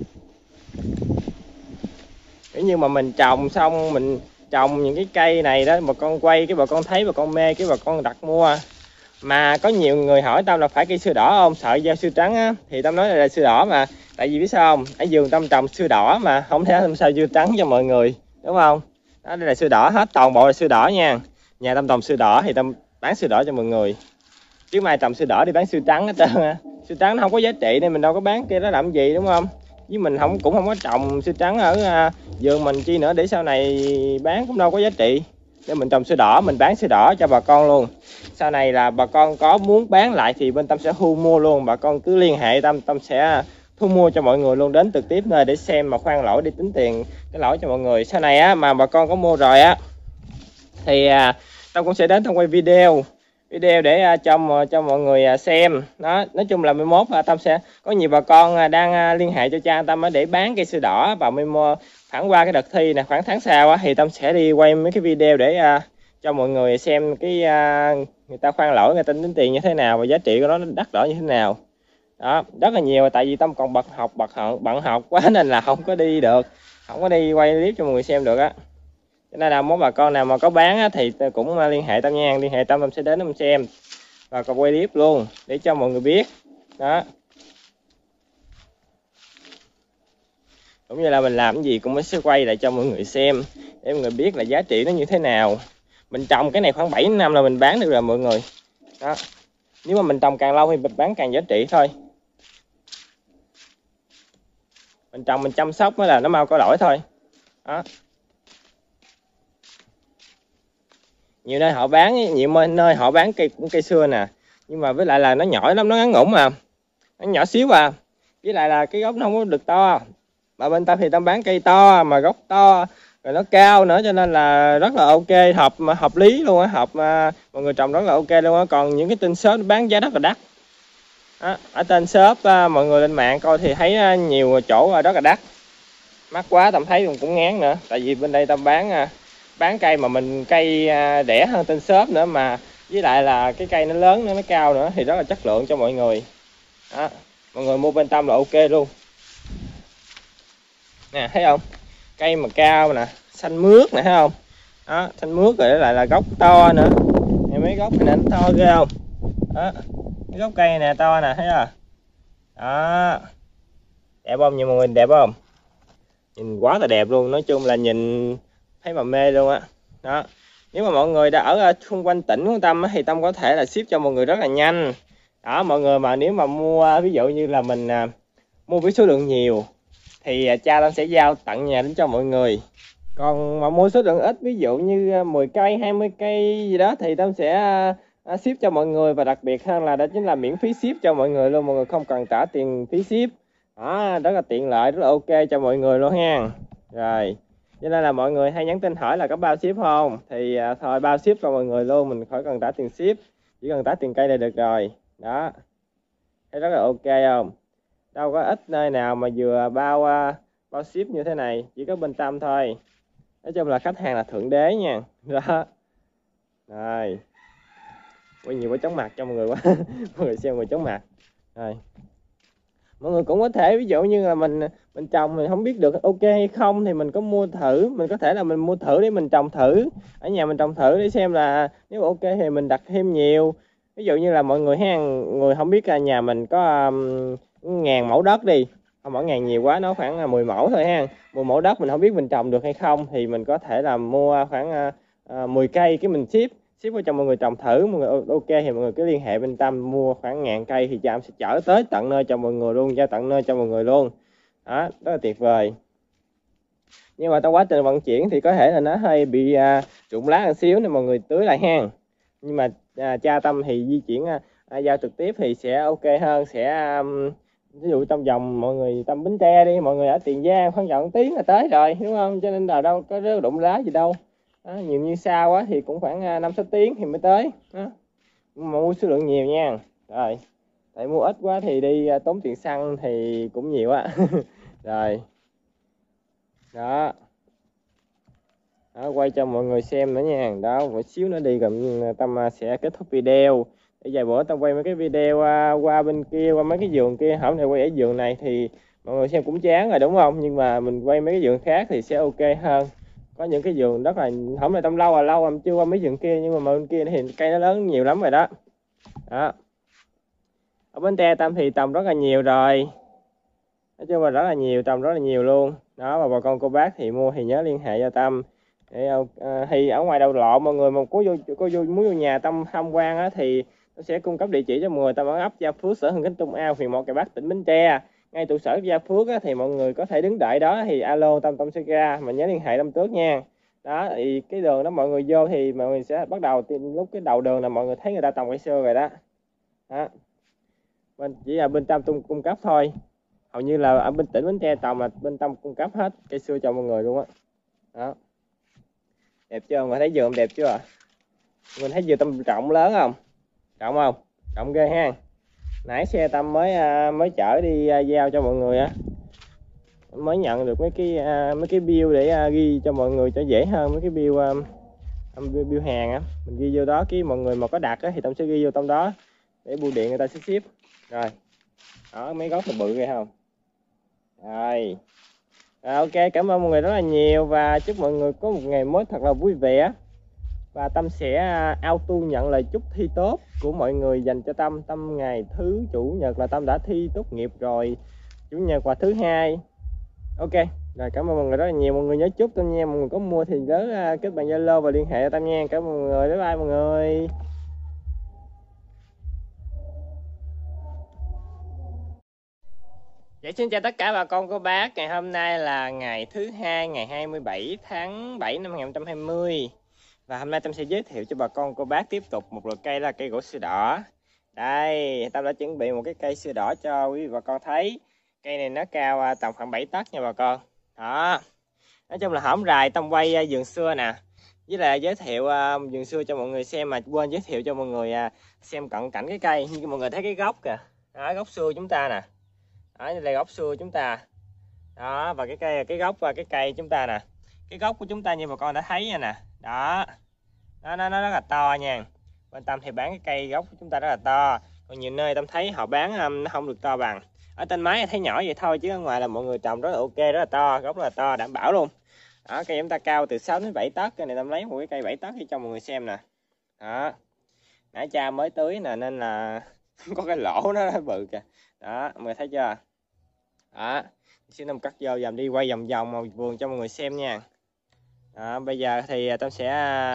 Kiểu như mà mình trồng xong, mình trồng những cái cây này đó, bà con quay cái bà con thấy, bà con mê cái bà con đặt mua. Mà có nhiều người hỏi Tâm là phải cây sưa đỏ không, sợ giao sưa trắng á, thì Tâm nói là, là sưa đỏ mà. Tại vì biết sao không, ở vườn Tâm trồng sưa đỏ mà không thể làm sao sưa trắng cho mọi người, đúng không? Đó, đây là sưa đỏ hết, toàn bộ là sưa đỏ nha. Nhà Tâm trồng sưa đỏ thì Tâm bán sưa đỏ cho mọi người, chứ mai trồng sưa đỏ đi bán sưa trắng hết trơn á. Sưa trắng nó không có giá trị nên mình đâu có bán kia đó làm gì, đúng không? Với mình không cũng không có trồng sưa trắng ở uh, vườn mình chi nữa, để sau này bán cũng đâu có giá trị. Để mình trồng sưa đỏ, mình bán sưa đỏ cho bà con luôn. Sau này là bà con có muốn bán lại thì bên Tâm sẽ thu mua luôn, bà con cứ liên hệ Tâm, Tâm sẽ thu mua cho mọi người luôn, đến trực tiếp nơi để xem mà khoan lỗi, đi tính tiền cái lỗi cho mọi người. Sau này á mà bà con có mua rồi á thì uh, Tâm cũng sẽ đến Tâm quay video video để uh, cho cho mọi người uh, xem. Đó, nói chung là mai mốt uh, Tâm sẽ có nhiều bà con uh, đang uh, liên hệ cho cha Tâm uh, để bán cây sưa đỏ, và mai mốt khoảng qua cái đợt thi nè, khoảng tháng sau uh, thì Tâm sẽ đi quay mấy cái video để uh, cho mọi người xem cái uh, người ta khoan lỗi, người ta tính tiền như thế nào và giá trị của nó đắt đỏ như thế nào. Đó, rất là nhiều, tại vì Tâm còn bận học bận học bận học quá nên là không có đi được, không có đi quay clip cho mọi người xem được á. Cho nên là mốt bà con nào mà có bán á, thì cũng liên hệ Tâm nha, liên hệ Tâm, Tâm sẽ đến Tâm xem và còn quay clip luôn để cho mọi người biết. Đó, cũng như là mình làm cái gì cũng sẽ quay lại cho mọi người xem để mọi người biết là giá trị nó như thế nào. Mình trồng cái này khoảng bảy năm là mình bán được rồi mọi người đó. Nếu mà mình trồng càng lâu thì mình bán càng giá trị thôi. Mình trồng mình chăm sóc mới là nó mau có đổi thôi đó. Nhiều nơi họ bán, nhiều nơi họ bán cây cũng cây xưa nè, nhưng mà với lại là nó nhỏ lắm, nó ngắn ngủn mà, nó nhỏ xíu à, với lại là cái gốc nó không có được to. Mà bên Tâm thì Tâm bán cây to mà gốc to rồi nó cao nữa, cho nên là rất là ok, hợp hợp lý luôn á, hợp uh, mọi người trồng rất là ok luôn á. Còn những cái tên shop bán giá rất là đắt đó. Ở tên shop uh, mọi người lên mạng coi thì thấy uh, nhiều chỗ uh, rất là đắt, mắc quá Tâm thấy cũng ngán nữa. Tại vì bên đây Tâm bán uh, bán cây mà mình cây uh, rẻ hơn tên shop nữa, mà với lại là cái cây nó lớn nữa, nó cao nữa thì rất là chất lượng cho mọi người đó. Mọi người mua bên Tâm là ok luôn nè, thấy không, cây mà cao nè, xanh mướt nè, thấy không đó, xanh mướt rồi lại là gốc to nữa. Em mấy gốc này nó to ghê không đó, cái gốc cây nè to nè, thấy không đó, đẹp không, nhìn mọi người đẹp không, nhìn quá là đẹp luôn. Nói chung là nhìn thấy mà mê luôn á đó. Nếu mà mọi người đã ở xung quanh tỉnh của Tâm thì Tâm có thể là ship cho mọi người rất là nhanh đó. Mọi người mà nếu mà mua ví dụ như là mình à, mua với số lượng nhiều thì cha Tâm sẽ giao tận nhà đến cho mọi người. Còn mà mua số lượng ít, ví dụ như mười cây, hai mươi cây gì đó thì Tâm sẽ à, ship cho mọi người. Và đặc biệt hơn là đó chính là miễn phí ship cho mọi người luôn, mọi người không cần trả tiền phí ship đó, rất là tiện lợi, rất là ok cho mọi người luôn ha. Rồi cho nên là mọi người hay nhắn tin hỏi là có bao ship không, thì à, thôi bao ship cho mọi người luôn, mình khỏi cần trả tiền ship, chỉ cần trả tiền cây là được rồi đó. Thấy rất là ok không, đâu có ít nơi nào mà vừa bao uh, bao ship như thế này, chỉ có bên Tâm thôi. Nói chung là khách hàng là thượng đế nha đó. Rồi quay nhiều quá chóng mặt cho mọi người quá mọi người xem người chóng mặt. Rồi mọi người cũng có thể ví dụ như là mình mình trồng mình không biết được ok hay không thì mình có mua thử, mình có thể là mình mua thử để mình trồng thử ở nhà, mình trồng thử để xem là nếu ok thì mình đặt thêm nhiều. Ví dụ như là mọi người ha, người không biết là nhà mình có um, ngàn mẫu đất đi, không bỏ ngàn nhiều quá, nó khoảng mười mẫu thôi ha, mười mẫu đất mình không biết mình trồng được hay không thì mình có thể là mua khoảng uh, mười cây cái mình ship ship vào cho mọi người trồng thử. Mọi người ok thì mọi người cứ liên hệ bên Tâm mua khoảng ngàn cây thì Tâm sẽ chở tới tận nơi cho mọi người luôn, giao tận nơi cho mọi người luôn đó, rất là tuyệt vời. Nhưng mà trong quá trình vận chuyển thì có thể là nó hơi bị uh, rụng lá một xíu nên mọi người tưới lại ha. Nhưng mà à, cha Tâm thì di chuyển à, giao trực tiếp thì sẽ ok hơn, sẽ um, ví dụ trong vòng mọi người Tâm Bến Tre đi, mọi người ở Tiền Giang khoảng vòng tiếng là tới rồi đúng không, cho nên là đâu có rớt đụng lá gì đâu đó. Nhiều như xa quá thì cũng khoảng năm sáu tiếng thì mới tới đó. Mà mua số lượng nhiều nha. Rồi tại mua ít quá thì đi à, tốn tiền xăng thì cũng nhiều á rồi đó. Đó, quay cho mọi người xem nữa nha. Đó, một xíu nữa đi rồi Tâm sẽ kết thúc video. Để vài bữa Tâm quay mấy cái video qua, qua bên kia, qua mấy cái vườn kia. Hôm nay quay ở vườn này thì mọi người xem cũng chán rồi đúng không? Nhưng mà mình quay mấy cái vườn khác thì sẽ ok hơn. Có những cái vườn rất là, hôm nay Tâm lâu rồi, lâu rồi chưa qua mấy vườn kia, nhưng mà bên kia thì cây nó lớn nhiều lắm rồi đó. Đó. Ở Bến Tre Tâm thì trồng rất là nhiều rồi. Nói chung là rất là nhiều, trồng rất là nhiều luôn. Đó, và bà con cô bác thì mua thì nhớ liên hệ cho Tâm. Để, à, thì ở ngoài đầu lộ mọi người mà có vô, có vô muốn vô nhà Tâm tham quan á, thì nó sẽ cung cấp địa chỉ cho mọi người. Tâm ở ấp Gia Phước, xã Hưng Khánh, Trung Ao, huyện Mỏ Cày Bắc, tỉnh Bến Tre. Ngay trụ sở Gia Phước á, thì mọi người có thể đứng đợi đó thì alo Tâm, Tâm sẽ ra, mà nhớ liên hệ Tâm trước nha. Đó thì cái đường đó mọi người vô thì mọi người sẽ bắt đầu tìm lúc cái đầu đường là mọi người thấy người ta trồng cây xưa rồi đó. Đó. Bên chỉ là bên Tâm tung cung cấp thôi. Hầu như là ở bên tỉnh Bến Tre trồng là bên Tâm cung cấp hết cây xưa cho mọi người luôn á. Đó. Đó. Đẹp chưa? Mà thấy vườn đẹp chưa? Mình thấy vườn Tâm rộng lớn không? Rộng không? Rộng ghê ha. Nãy xe Tâm mới mới chở đi giao cho mọi người á, mới nhận được mấy cái mấy cái bill để ghi cho mọi người cho dễ hơn, mấy cái bill bill hàng á, mình ghi vô đó, cái mọi người mà có đặt á thì Tâm sẽ ghi vô trong đó để bưu điện người ta sẽ ship. Rồi đó, mấy gốc là bự ghê không? Rồi. À, ok, cảm ơn mọi người rất là nhiều và chúc mọi người có một ngày mới thật là vui vẻ. Và Tâm sẽ auto nhận lời chúc thi tốt của mọi người dành cho Tâm. Tâm ngày thứ chủ nhật là Tâm đã thi tốt nghiệp rồi, chủ nhật và thứ hai. Ok. Rồi cảm ơn mọi người rất là nhiều, mọi người nhớ chúc Tâm nha, mọi người có mua thì nhớ à, kết bạn Zalo và liên hệ Tâm nha. Cảm ơn mọi người, bye bye mọi người. Dạ, xin chào tất cả bà con cô bác. Ngày hôm nay là ngày thứ hai, ngày hai mươi bảy tháng bảy năm hai nghìn không trăm hai mươi. Và hôm nay Tâm sẽ giới thiệu cho bà con cô bác tiếp tục một loại cây là cây gỗ sưa đỏ. Đây, Tâm đã chuẩn bị một cái cây sưa đỏ cho quý vị bà con thấy. Cây này nó cao à, tầm khoảng bảy tấc nha bà con. Đó. Nói chung là hổm rày Tâm quay à, vườn xưa nè. Với lại giới thiệu à, vườn xưa cho mọi người xem, mà quên giới thiệu cho mọi người à, xem cận cảnh cái cây. Như mọi người thấy cái gốc kìa. Đó, gốc xưa chúng ta nè. Đó, đây là gốc xưa chúng ta. Đó, và cái cây cái gốc và cái cây chúng ta nè. Cái gốc của chúng ta như bà con đã thấy nha nè. Đó. Nó nó nó rất là to nha. Bên Tâm thì bán cái cây gốc của chúng ta rất là to. Còn nhiều nơi Tâm thấy họ bán um, nó không được to bằng. Ở trên máy thấy nhỏ vậy thôi, chứ ở ngoài là mọi người trồng rất là ok, rất là to, gốc rất là to, đảm bảo luôn. Đó, cây chúng ta cao từ sáu đến bảy tấc. Cây này Tâm lấy một cái cây bảy tấc cho mọi người xem nè. Đó. Nãy cha mới tưới nè nên là có cái lỗ nó bự kìa. Đó, mọi người thấy chưa? Đó, xin Tâm cắt vô dầm đi quay vòng vòng một vườn cho mọi người xem nha. Đó, bây giờ thì Tâm sẽ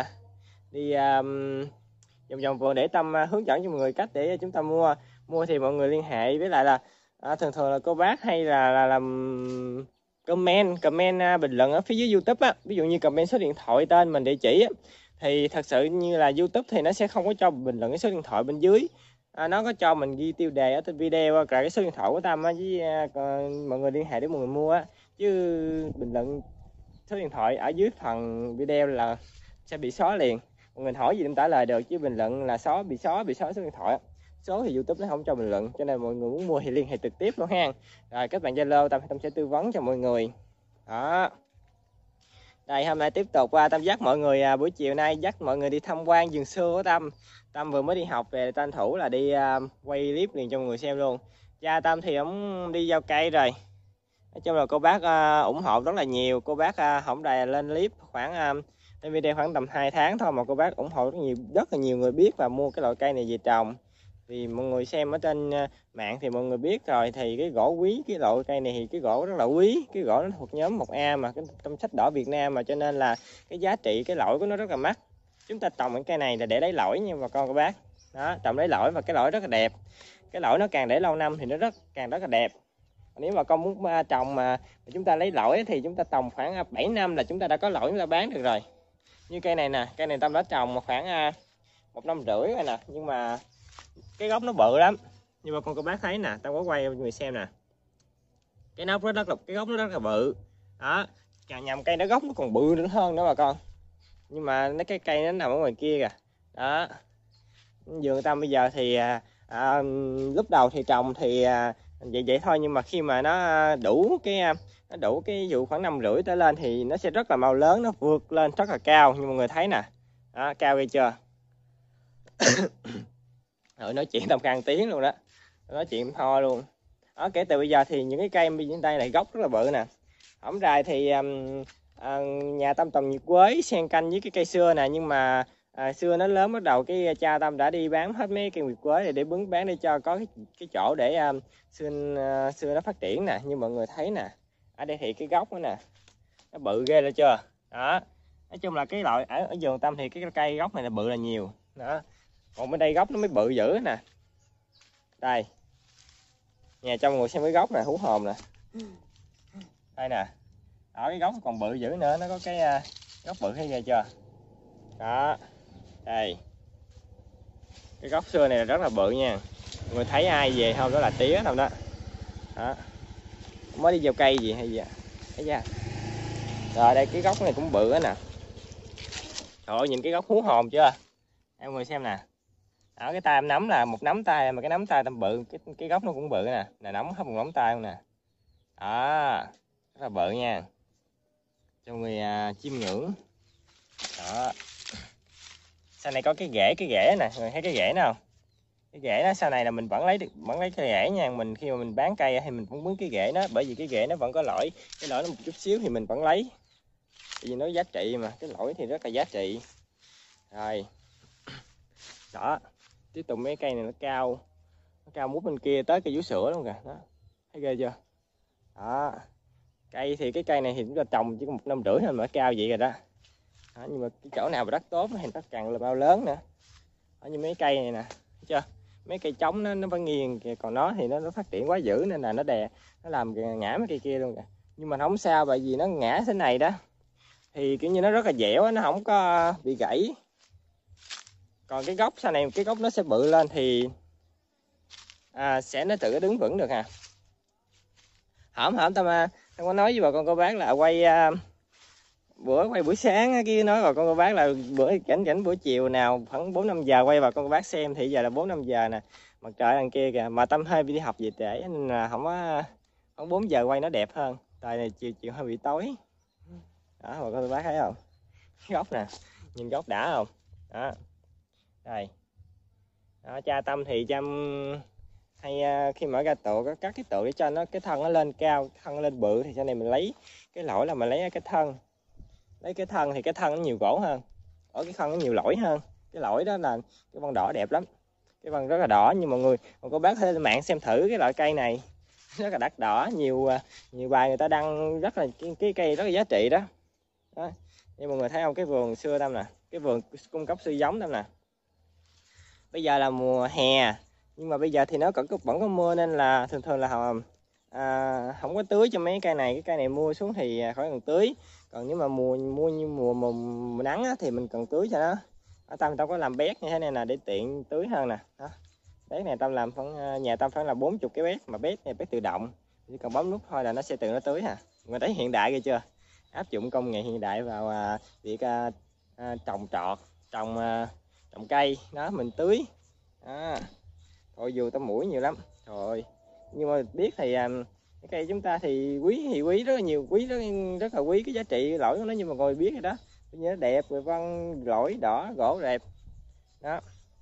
đi um, vòng vòng vườn để Tâm uh, hướng dẫn cho mọi người cách để chúng ta mua. Mua thì mọi người liên hệ với lại là à, thường thường là cô bác hay là, là làm comment comment uh, bình luận ở phía dưới YouTube á, ví dụ như comment số điện thoại, tên mình, địa chỉ á, thì thật sự như là YouTube thì nó sẽ không có cho bình luận cái số điện thoại bên dưới. À, nó có cho mình ghi tiêu đề ở trên video cả cái số điện thoại của Tâm á, với uh, mọi người liên hệ để mọi người mua á, chứ bình luận số điện thoại ở dưới phần video là sẽ bị xóa liền. Mọi người hỏi gì Tâm trả lời được, chứ bình luận là xóa, bị xóa bị xóa số điện thoại. Số thì YouTube nó không cho bình luận, cho nên mọi người muốn mua thì liên hệ trực tiếp luôn ha. Rồi các bạn Zalo Tâm Tâm sẽ tư vấn cho mọi người. Đó. Đây, hôm nay tiếp tục qua Tâm dắt mọi người à, buổi chiều nay dắt mọi người đi tham quan vườn xưa của Tâm. Tâm vừa mới đi học về, tranh thủ là đi à, quay clip liền cho mọi người xem luôn. Cha Tâm thì ông đi giao cây rồi. Nói chung là cô bác uh, ủng hộ rất là nhiều. Cô bác uh, không đài lên clip khoảng uh, lên video khoảng tầm hai tháng thôi mà cô bác ủng hộ rất nhiều, rất là nhiều người biết và mua cái loại cây này về trồng. Vì mọi người xem ở trên uh, mạng thì mọi người biết rồi, thì cái gỗ quý, cái loại cây này thì cái gỗ rất là quý, cái gỗ nó thuộc nhóm một A mà trong sách đỏ Việt Nam, mà cho nên là cái giá trị cái lõi của nó rất là mắc. Chúng ta trồng cái cây này là để lấy lõi nha bà con cô bác. Đó, trồng lấy lõi và cái lõi rất là đẹp. Cái lõi nó càng để lâu năm thì nó rất càng rất là đẹp. Nếu mà con muốn trồng mà chúng ta lấy lõi thì chúng ta trồng khoảng bảy năm là chúng ta đã có lõi chúng ta bán được rồi. Như cây này nè, cây này Tâm đã trồng khoảng một năm rưỡi rồi nè, nhưng mà cái gốc nó bự lắm. Nhưng mà con cô bác thấy nè, Tâm có quay cho người xem nè, cái nóc nó rất là cái gốc nó rất là bự. Đó, càng nhầm cây nó gốc nó còn bự nữa hơn đó bà con. Nhưng mà nó cái cây nó nằm ở ngoài kia kìa. Đó, vườn Tâm bây giờ thì à, à, lúc đầu thì trồng thì à, vậy vậy thôi, nhưng mà khi mà nó đủ cái nó đủ cái vụ khoảng năm rưỡi tới lên thì nó sẽ rất là màu lớn, nó vượt lên rất là cao như mọi người thấy nè. Đó, cao ghê chưa? Rồi nói chuyện tầm càng tiếng luôn đó, nói chuyện ho luôn. Đó, kể từ bây giờ thì những cái cây bên tay này gốc rất là bự nè. Hổng rày thì um, à, nhà Tâm trồng nhiệt quế xen canh với cái cây xưa nè, nhưng mà à, xưa nó lớn bắt đầu cái cha Tâm đã đi bán hết mấy cây nguyệt quế này để bứng bán để cho có cái, cái chỗ để um, xưa, uh, xưa nó phát triển nè. Như mọi người thấy nè, ở đây thì cái gốc đó nè, nó bự ghê lên chưa. Đó, nói chung là cái loại ở, ở vườn Tâm thì cái cây gốc này là bự là nhiều đó, còn bên đây gốc nó mới bự dữ nè. Đây, nhà cho mọi người xem cái gốc nè, hú hồn nè, đây nè. Ở cái gốc còn bự dữ nữa, nó có cái uh, gốc bự thấy ghê chưa. Đó, đây cái gốc xưa này là rất là bự nha, mọi người thấy ai về không đó là tía đâu đó. Đó, mới đi gieo cây gì hay gì à? Thấy chưa. Rồi đây cái gốc này cũng bự á nè. Trời ơi, nhìn cái gốc hú hồn chưa em, mọi người xem nè. Ở cái tay em nắm là một nắm tay, mà cái nắm tay Tâm bự, cái cái gốc nó cũng bự nè, là nắm hết một nắm tay luôn nè. Đó, rất là bự nha, cho người à, chiêm ngưỡng. Đó, sau này có cái rễ, cái rễ nè, người thấy cái rễ nào không? Cái rễ đó sau này là mình vẫn lấy được, vẫn lấy cái rễ nha. Mình khi mà mình bán cây thì mình cũng mướn cái rễ đó, bởi vì cái rễ nó vẫn có lõi, cái lõi nó một chút xíu thì mình vẫn lấy, tại vì nó giá trị mà, cái lõi thì rất là giá trị. Rồi đó, tiếp tục mấy cây này nó cao, nó cao mút bên kia tới cây vú sữa luôn kìa. Đó, thấy ghê chưa. Đó, Cây thì cái cây này thì chúng ta trồng chỉ có một năm rưỡi thôi mà cao vậy rồi đó. Đó, nhưng mà cái chỗ nào mà đất tốt thì nó càng là bao lớn nữa. Đó, như mấy cây này nè, thấy chưa? Mấy cây trống nó nó vẫn nghiêng kìa, còn nó thì nó, nó phát triển quá dữ nên là nó đè, nó làm ngã mấy cây kia luôn kìa. Nhưng mà không sao, bởi vì nó ngã thế này đó thì kiểu như nó rất là dẻo, nó không có bị gãy. Còn cái gốc sau này cái gốc nó sẽ bự lên thì à, sẽ nó tự đứng vững được hà. Hổm hổm tao mà tao có nói với bà con cô bác là quay uh, bữa quay buổi sáng kia, nói bà con cô bác là bữa cảnh cảnh buổi chiều nào khoảng bốn năm giờ quay bà con cô bác xem, thì giờ là bốn năm giờ nè, mặt trời đằng kia kìa, mà Tâm hơi đi học về trễ nên là không có, khoảng bốn giờ quay nó đẹp hơn, tại này chiều chiều hơi bị tối. Đó bà con cô bác thấy không, gốc nè, nhìn gốc đã không đó. Đây đó, cha Tâm thì chăm hay khi mở ra tựa có cắt cái tựa để cho nó cái thân nó lên cao, thân nó lên bự, thì sau này mình lấy cái lỗi là mình lấy cái thân, lấy cái thân thì cái thân nó nhiều gỗ hơn, ở cái thân nó nhiều lỗi hơn. Cái lỗi đó là cái bông đỏ đẹp lắm, cái bông rất là đỏ, nhưng mọi người còn cô bác lên mạng xem thử cái loại cây này rất là đắt đỏ, nhiều nhiều bài người ta đăng rất là cái, cái cây rất là giá trị đó. Đó, như mọi người thấy không, cái vườn xưa Tâm nè, cái vườn cung cấp sư giống Tâm nè. Bây giờ là mùa hè nhưng mà bây giờ thì nó vẫn có, vẫn có mưa nên là thường thường là à, không có tưới cho mấy cây này. Cái cây này mua xuống thì khỏi cần tưới, còn nếu mà mùa mua như mùa, mùa, mùa nắng á, thì mình cần tưới cho nó. Ở Tâm Tâm có làm bét như thế này là để tiện tưới hơn nè. Đó, bét này Tâm làm khoảng nhà Tâm phải là bốn mươi cái bét, mà bét này bét tự động, chỉ cần bấm nút thôi là nó sẽ tự nó tưới hà. Người thấy hiện đại ghê chưa, áp dụng công nghệ hiện đại vào à, việc à, à, trồng trọt, trồng à, trồng cây đó, mình tưới đó. Thôi dù tao mũi nhiều lắm rồi, nhưng mà biết thì um, cái cây chúng ta thì quý thì quý rất là nhiều, quý rất, rất là quý cái giá trị lỗi của nó, nhưng mà ngồi biết rồi đó, như nó đẹp rồi, văn lỗi đỏ gỗ đẹp đó.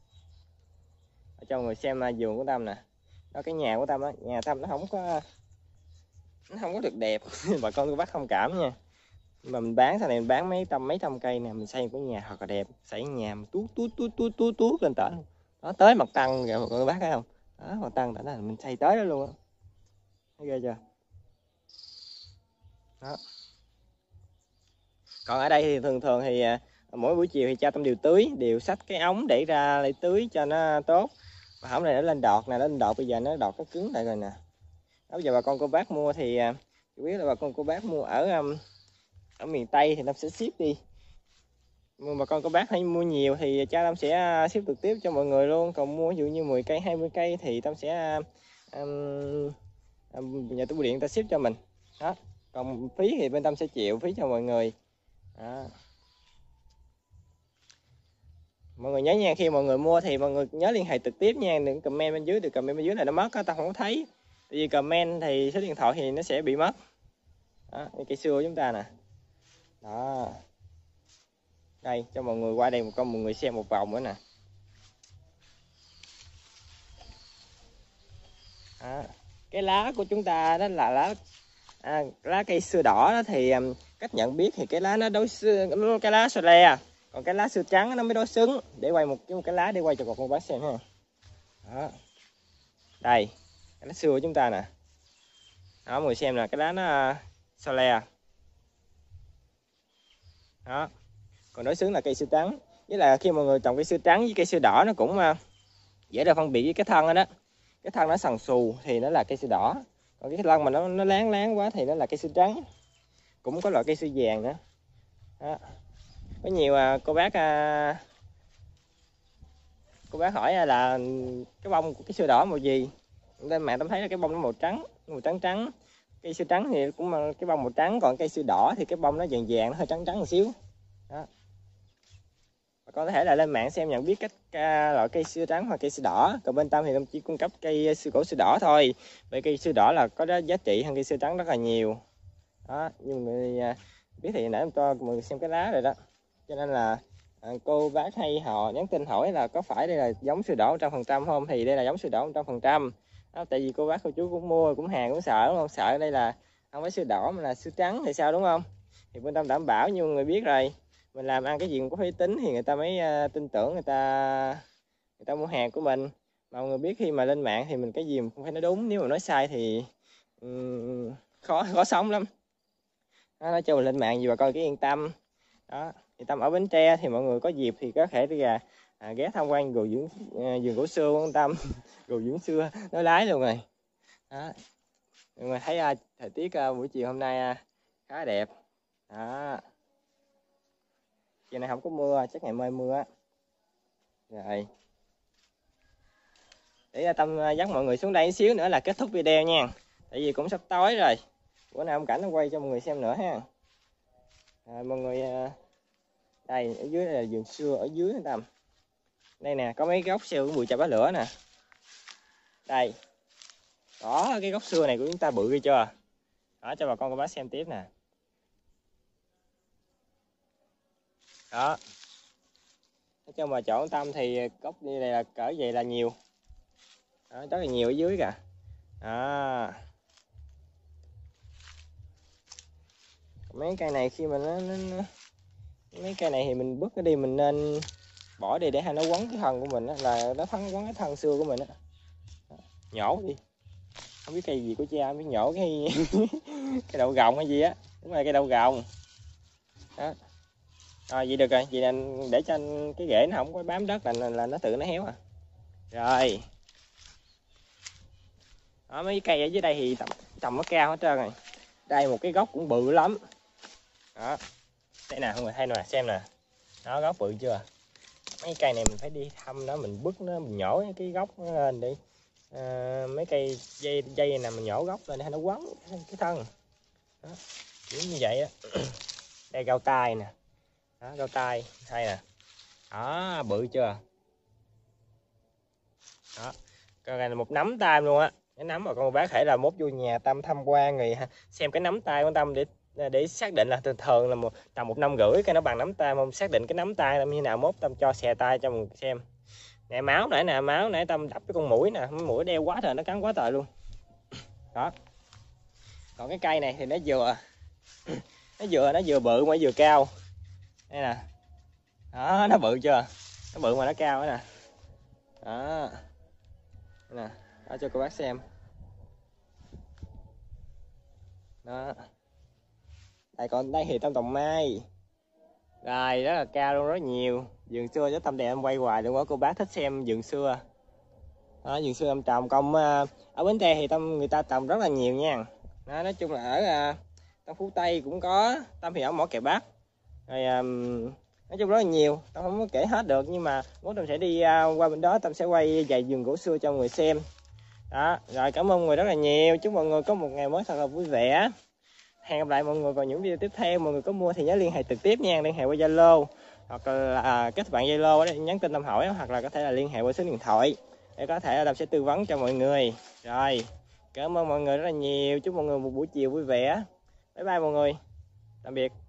Ở cho người xem uh, vườn của Tâm nè, đó cái nhà của Tâm á, nhà Tâm nó không có nó không có được đẹp bà con cô bác thông cảm nha, mà mình bán sau này mình bán mấy trăm mấy trăm cây nè, mình xây một cái nhà thật là đẹp, xây nhà tuốt tuốt tuốt tuốt tuốt tuốt lên tận đó, tới mặt tăng kìa bà con cô bác thấy không, đó mặt tăng đã là mình xây tới đó luôn á, thấy ghê chưa đó. Còn ở đây thì thường thường thì à, mỗi buổi chiều thì cha Tâm đều tưới, đều xách cái ống để ra để tưới cho nó tốt. Và hổng này nó lên đọt nè, nó lên đọt bây giờ nó đọt nó cứng lại rồi nè. Đó, bây giờ bà con cô bác mua thì à, chủ yếu là bà con cô bác mua ở um, ở miền Tây thì Tâm sẽ ship đi. Nhưng bà con cô bác hay mua nhiều thì cha Tâm sẽ ship trực tiếp cho mọi người luôn. Còn mua ví dụ như mười cây, hai mươi cây thì Tâm sẽ um, um, nhà tu điện ta ship cho mình. Đó. Còn phí thì bên Tâm sẽ chịu phí cho mọi người. Đó. Mọi người nhớ nha, khi mọi người mua thì mọi người nhớ liên hệ trực tiếp nha, đừng comment bên dưới, được comment bên dưới này nó mất, Tao không có thấy. Tại vì comment thì số điện thoại thì nó sẽ bị mất. Đó, cây xưa của chúng ta nè. Đó. Đây, cho mọi người qua đây một con mọi người xem một vòng nữa nè. Đó. Cái lá của chúng ta đó là lá à, lá cây xưa đỏ đó, thì um, cách nhận biết thì cái lá nó đối xưa, cái lá xô le, còn cái lá xưa trắng nó mới đối xứng. Để quay một cái, một cái lá để quay cho con bác xem ha. Đó. Đây, cái lá xưa của chúng ta nè. Đó, mọi người xem nè, cái lá nó uh, xô le. Đó. Còn đối xứng là cây xưa trắng. Với là khi mọi người trồng cây xưa trắng với cây xưa đỏ nó cũng uh, dễ để phân biệt với cái thân đó, đó. Cái thân nó sần sù thì nó là cây xưa đỏ. Còn cái lông mà nó nó láng láng quá thì nó là cây xưa trắng. Cũng có loại cây xưa vàng nữa. Đó. Có nhiều à, cô bác à, cô bác hỏi là cái bông của cái xưa đỏ màu gì, lên mạng Tâm thấy là cái bông nó màu trắng, màu trắng trắng. Cây xưa trắng thì cũng cái bông màu trắng, còn cây xưa đỏ thì cái bông nó vàng vàng, nó hơi trắng trắng một xíu. Đó. Và có thể là lên mạng xem nhận biết cách loại cây xưa trắng hoặc cây xưa đỏ. Còn bên Tâm thì Tâm chỉ cung cấp cây xưa cổ xưa đỏ thôi. Vậy cây xưa đỏ là có giá trị hơn cây xưa trắng rất là nhiều. Đó, nhưng người biết thì nãy em cho mọi người xem cái lá rồi đó, cho nên là à, cô bác hay họ nhắn tin hỏi là có phải đây là giống sữa đỏ một trăm phần trăm không, thì đây là giống sữa đỏ một trăm phần trăm. Tại vì cô bác cô chú cũng mua cũng hàng cũng sợ đúng không, sợ đây là không phải sữa đỏ mà là sữa trắng thì sao đúng không, thì bên Tâm đảm bảo như người biết rồi, mình làm ăn cái gì cũng có uy tín thì người ta mới uh, tin tưởng, người ta người ta mua hàng của mình. Mà mọi người biết khi mà lên mạng thì mình cái gì cũng phải nói đúng, nếu mà nói sai thì um, khó khó sống lắm. Đó, nói chung là lên mạng gì bà coi cái yên tâm. Đó, thì Tâm ở Bến Tre thì mọi người có dịp thì có thể đi ra à, ghé tham quan gồ dưỡng à, vườn cổ xưa của Tâm. Gồ dưỡng xưa nói lái luôn rồi. Đó, mọi người thấy à, thời tiết à, buổi chiều hôm nay à, khá đẹp. Đó, chiều này không có mưa, chắc ngày mai mưa á. Rồi, để Tâm dắt mọi người xuống đây xíu nữa là kết thúc video nha, tại vì cũng sắp tối rồi. Bữa nào ông Cảnh nó quay cho mọi người xem nữa ha. À, mọi người đây ở dưới là vườn xưa ở dưới Tâm. Đây nè, có mấy gốc xưa của bụi chà bá lửa nè. Đây, đó cái gốc xưa này của chúng ta bự ghê chưa. Đó, cho bà con cô bác xem tiếp nè. Đó, nói chung mà chỗ Tâm thì gốc như này là cỡ vậy là nhiều. Đó, rất là nhiều ở dưới kìa. Đó, mấy cây này khi mà nó, nó, nó mấy cây này thì mình bước nó đi, mình nên bỏ đi đểให้nó quấn cái thân của mình đó, là nó thắng quấn cái thân xưa của mình đó. Nhổ đi, không biết cây gì của cha, không biết nhổ cái cái đậu gồng hay gì á. Đúng rồi, cây đậu gồng đó. Rồi vậy được rồi, vậy là để cho cái rễ nó không có bám đất là, là nó tự nó héo à. Rồi đó, mấy cây ở dưới đây thì trồng, trồng nó cao hết trơn rồi. Đây một cái gốc cũng bự lắm đó. Đây nè, mọi người thấy nè, xem nè. Đó, gốc bự chưa. Mấy cây này mình phải đi thăm nó, mình bứt nó, mình nhổ cái gốc nó lên đi. À, mấy cây dây dây này mình nhổ gốc lên để nó quấn cái thân đó, kiểu như vậy á. Đây gao tai nè, đó, gao tai hay nè. Đó, bự chưa. Đó, con này là một nắm tay luôn á. Cái nắm mà con bác thể là mốt vô nhà Tâm tham quan rồi xem cái nắm tay của Tâm để để xác định là thường thường là một tầm một năm rưỡi cái nó bằng nắm tay, không xác định cái nắm tay Tâm như nào, mốt Tâm cho xè tay cho mình xem. Nè máu nãy nè, máu nãy Tâm đập cái con mũi nè, mũi đeo quá trời, nó cắn quá trời luôn. Đó, còn cái cây này thì nó vừa nó vừa nó vừa bự mà vừa cao. Đây nè, đó, nó bự chưa, nó bự mà nó cao đó nè. Đó, đây nè, đó cho cô bác xem. Đó, đây còn đây thì Tâm trồng mai rồi, rất là cao luôn, rất nhiều. Vườn xưa cho Tâm đẹp em quay hoài luôn á, cô bác thích xem vườn xưa. Đó, vườn xưa Tâm trồng. Còn ở Bến Tre thì Tâm người ta trồng rất là nhiều nha. Đó, nói chung là ở Tâm Phú Tây cũng có, Tâm thì ở Mỏ Kè Bắc rồi, um, nói chung rất là nhiều. Tâm không có kể hết được, nhưng mà muốn Tâm sẽ đi uh, qua bên đó, Tâm sẽ quay vài vườn gỗ xưa cho mọi người xem. Đó, rồi cảm ơn mọi người rất là nhiều, chúc mọi người có một ngày mới thật là vui vẻ. Hẹn gặp lại mọi người vào những video tiếp theo. Mọi người có mua thì nhớ liên hệ trực tiếp nha, liên hệ qua Zalo hoặc là à, kết bạn Zalo để nhắn tin Tâm hỏi, hoặc là có thể là liên hệ qua số điện thoại để có thể là Tâm sẽ tư vấn cho mọi người. Rồi, cảm ơn mọi người rất là nhiều, chúc mọi người một buổi chiều vui vẻ. Bye bye mọi người, tạm biệt.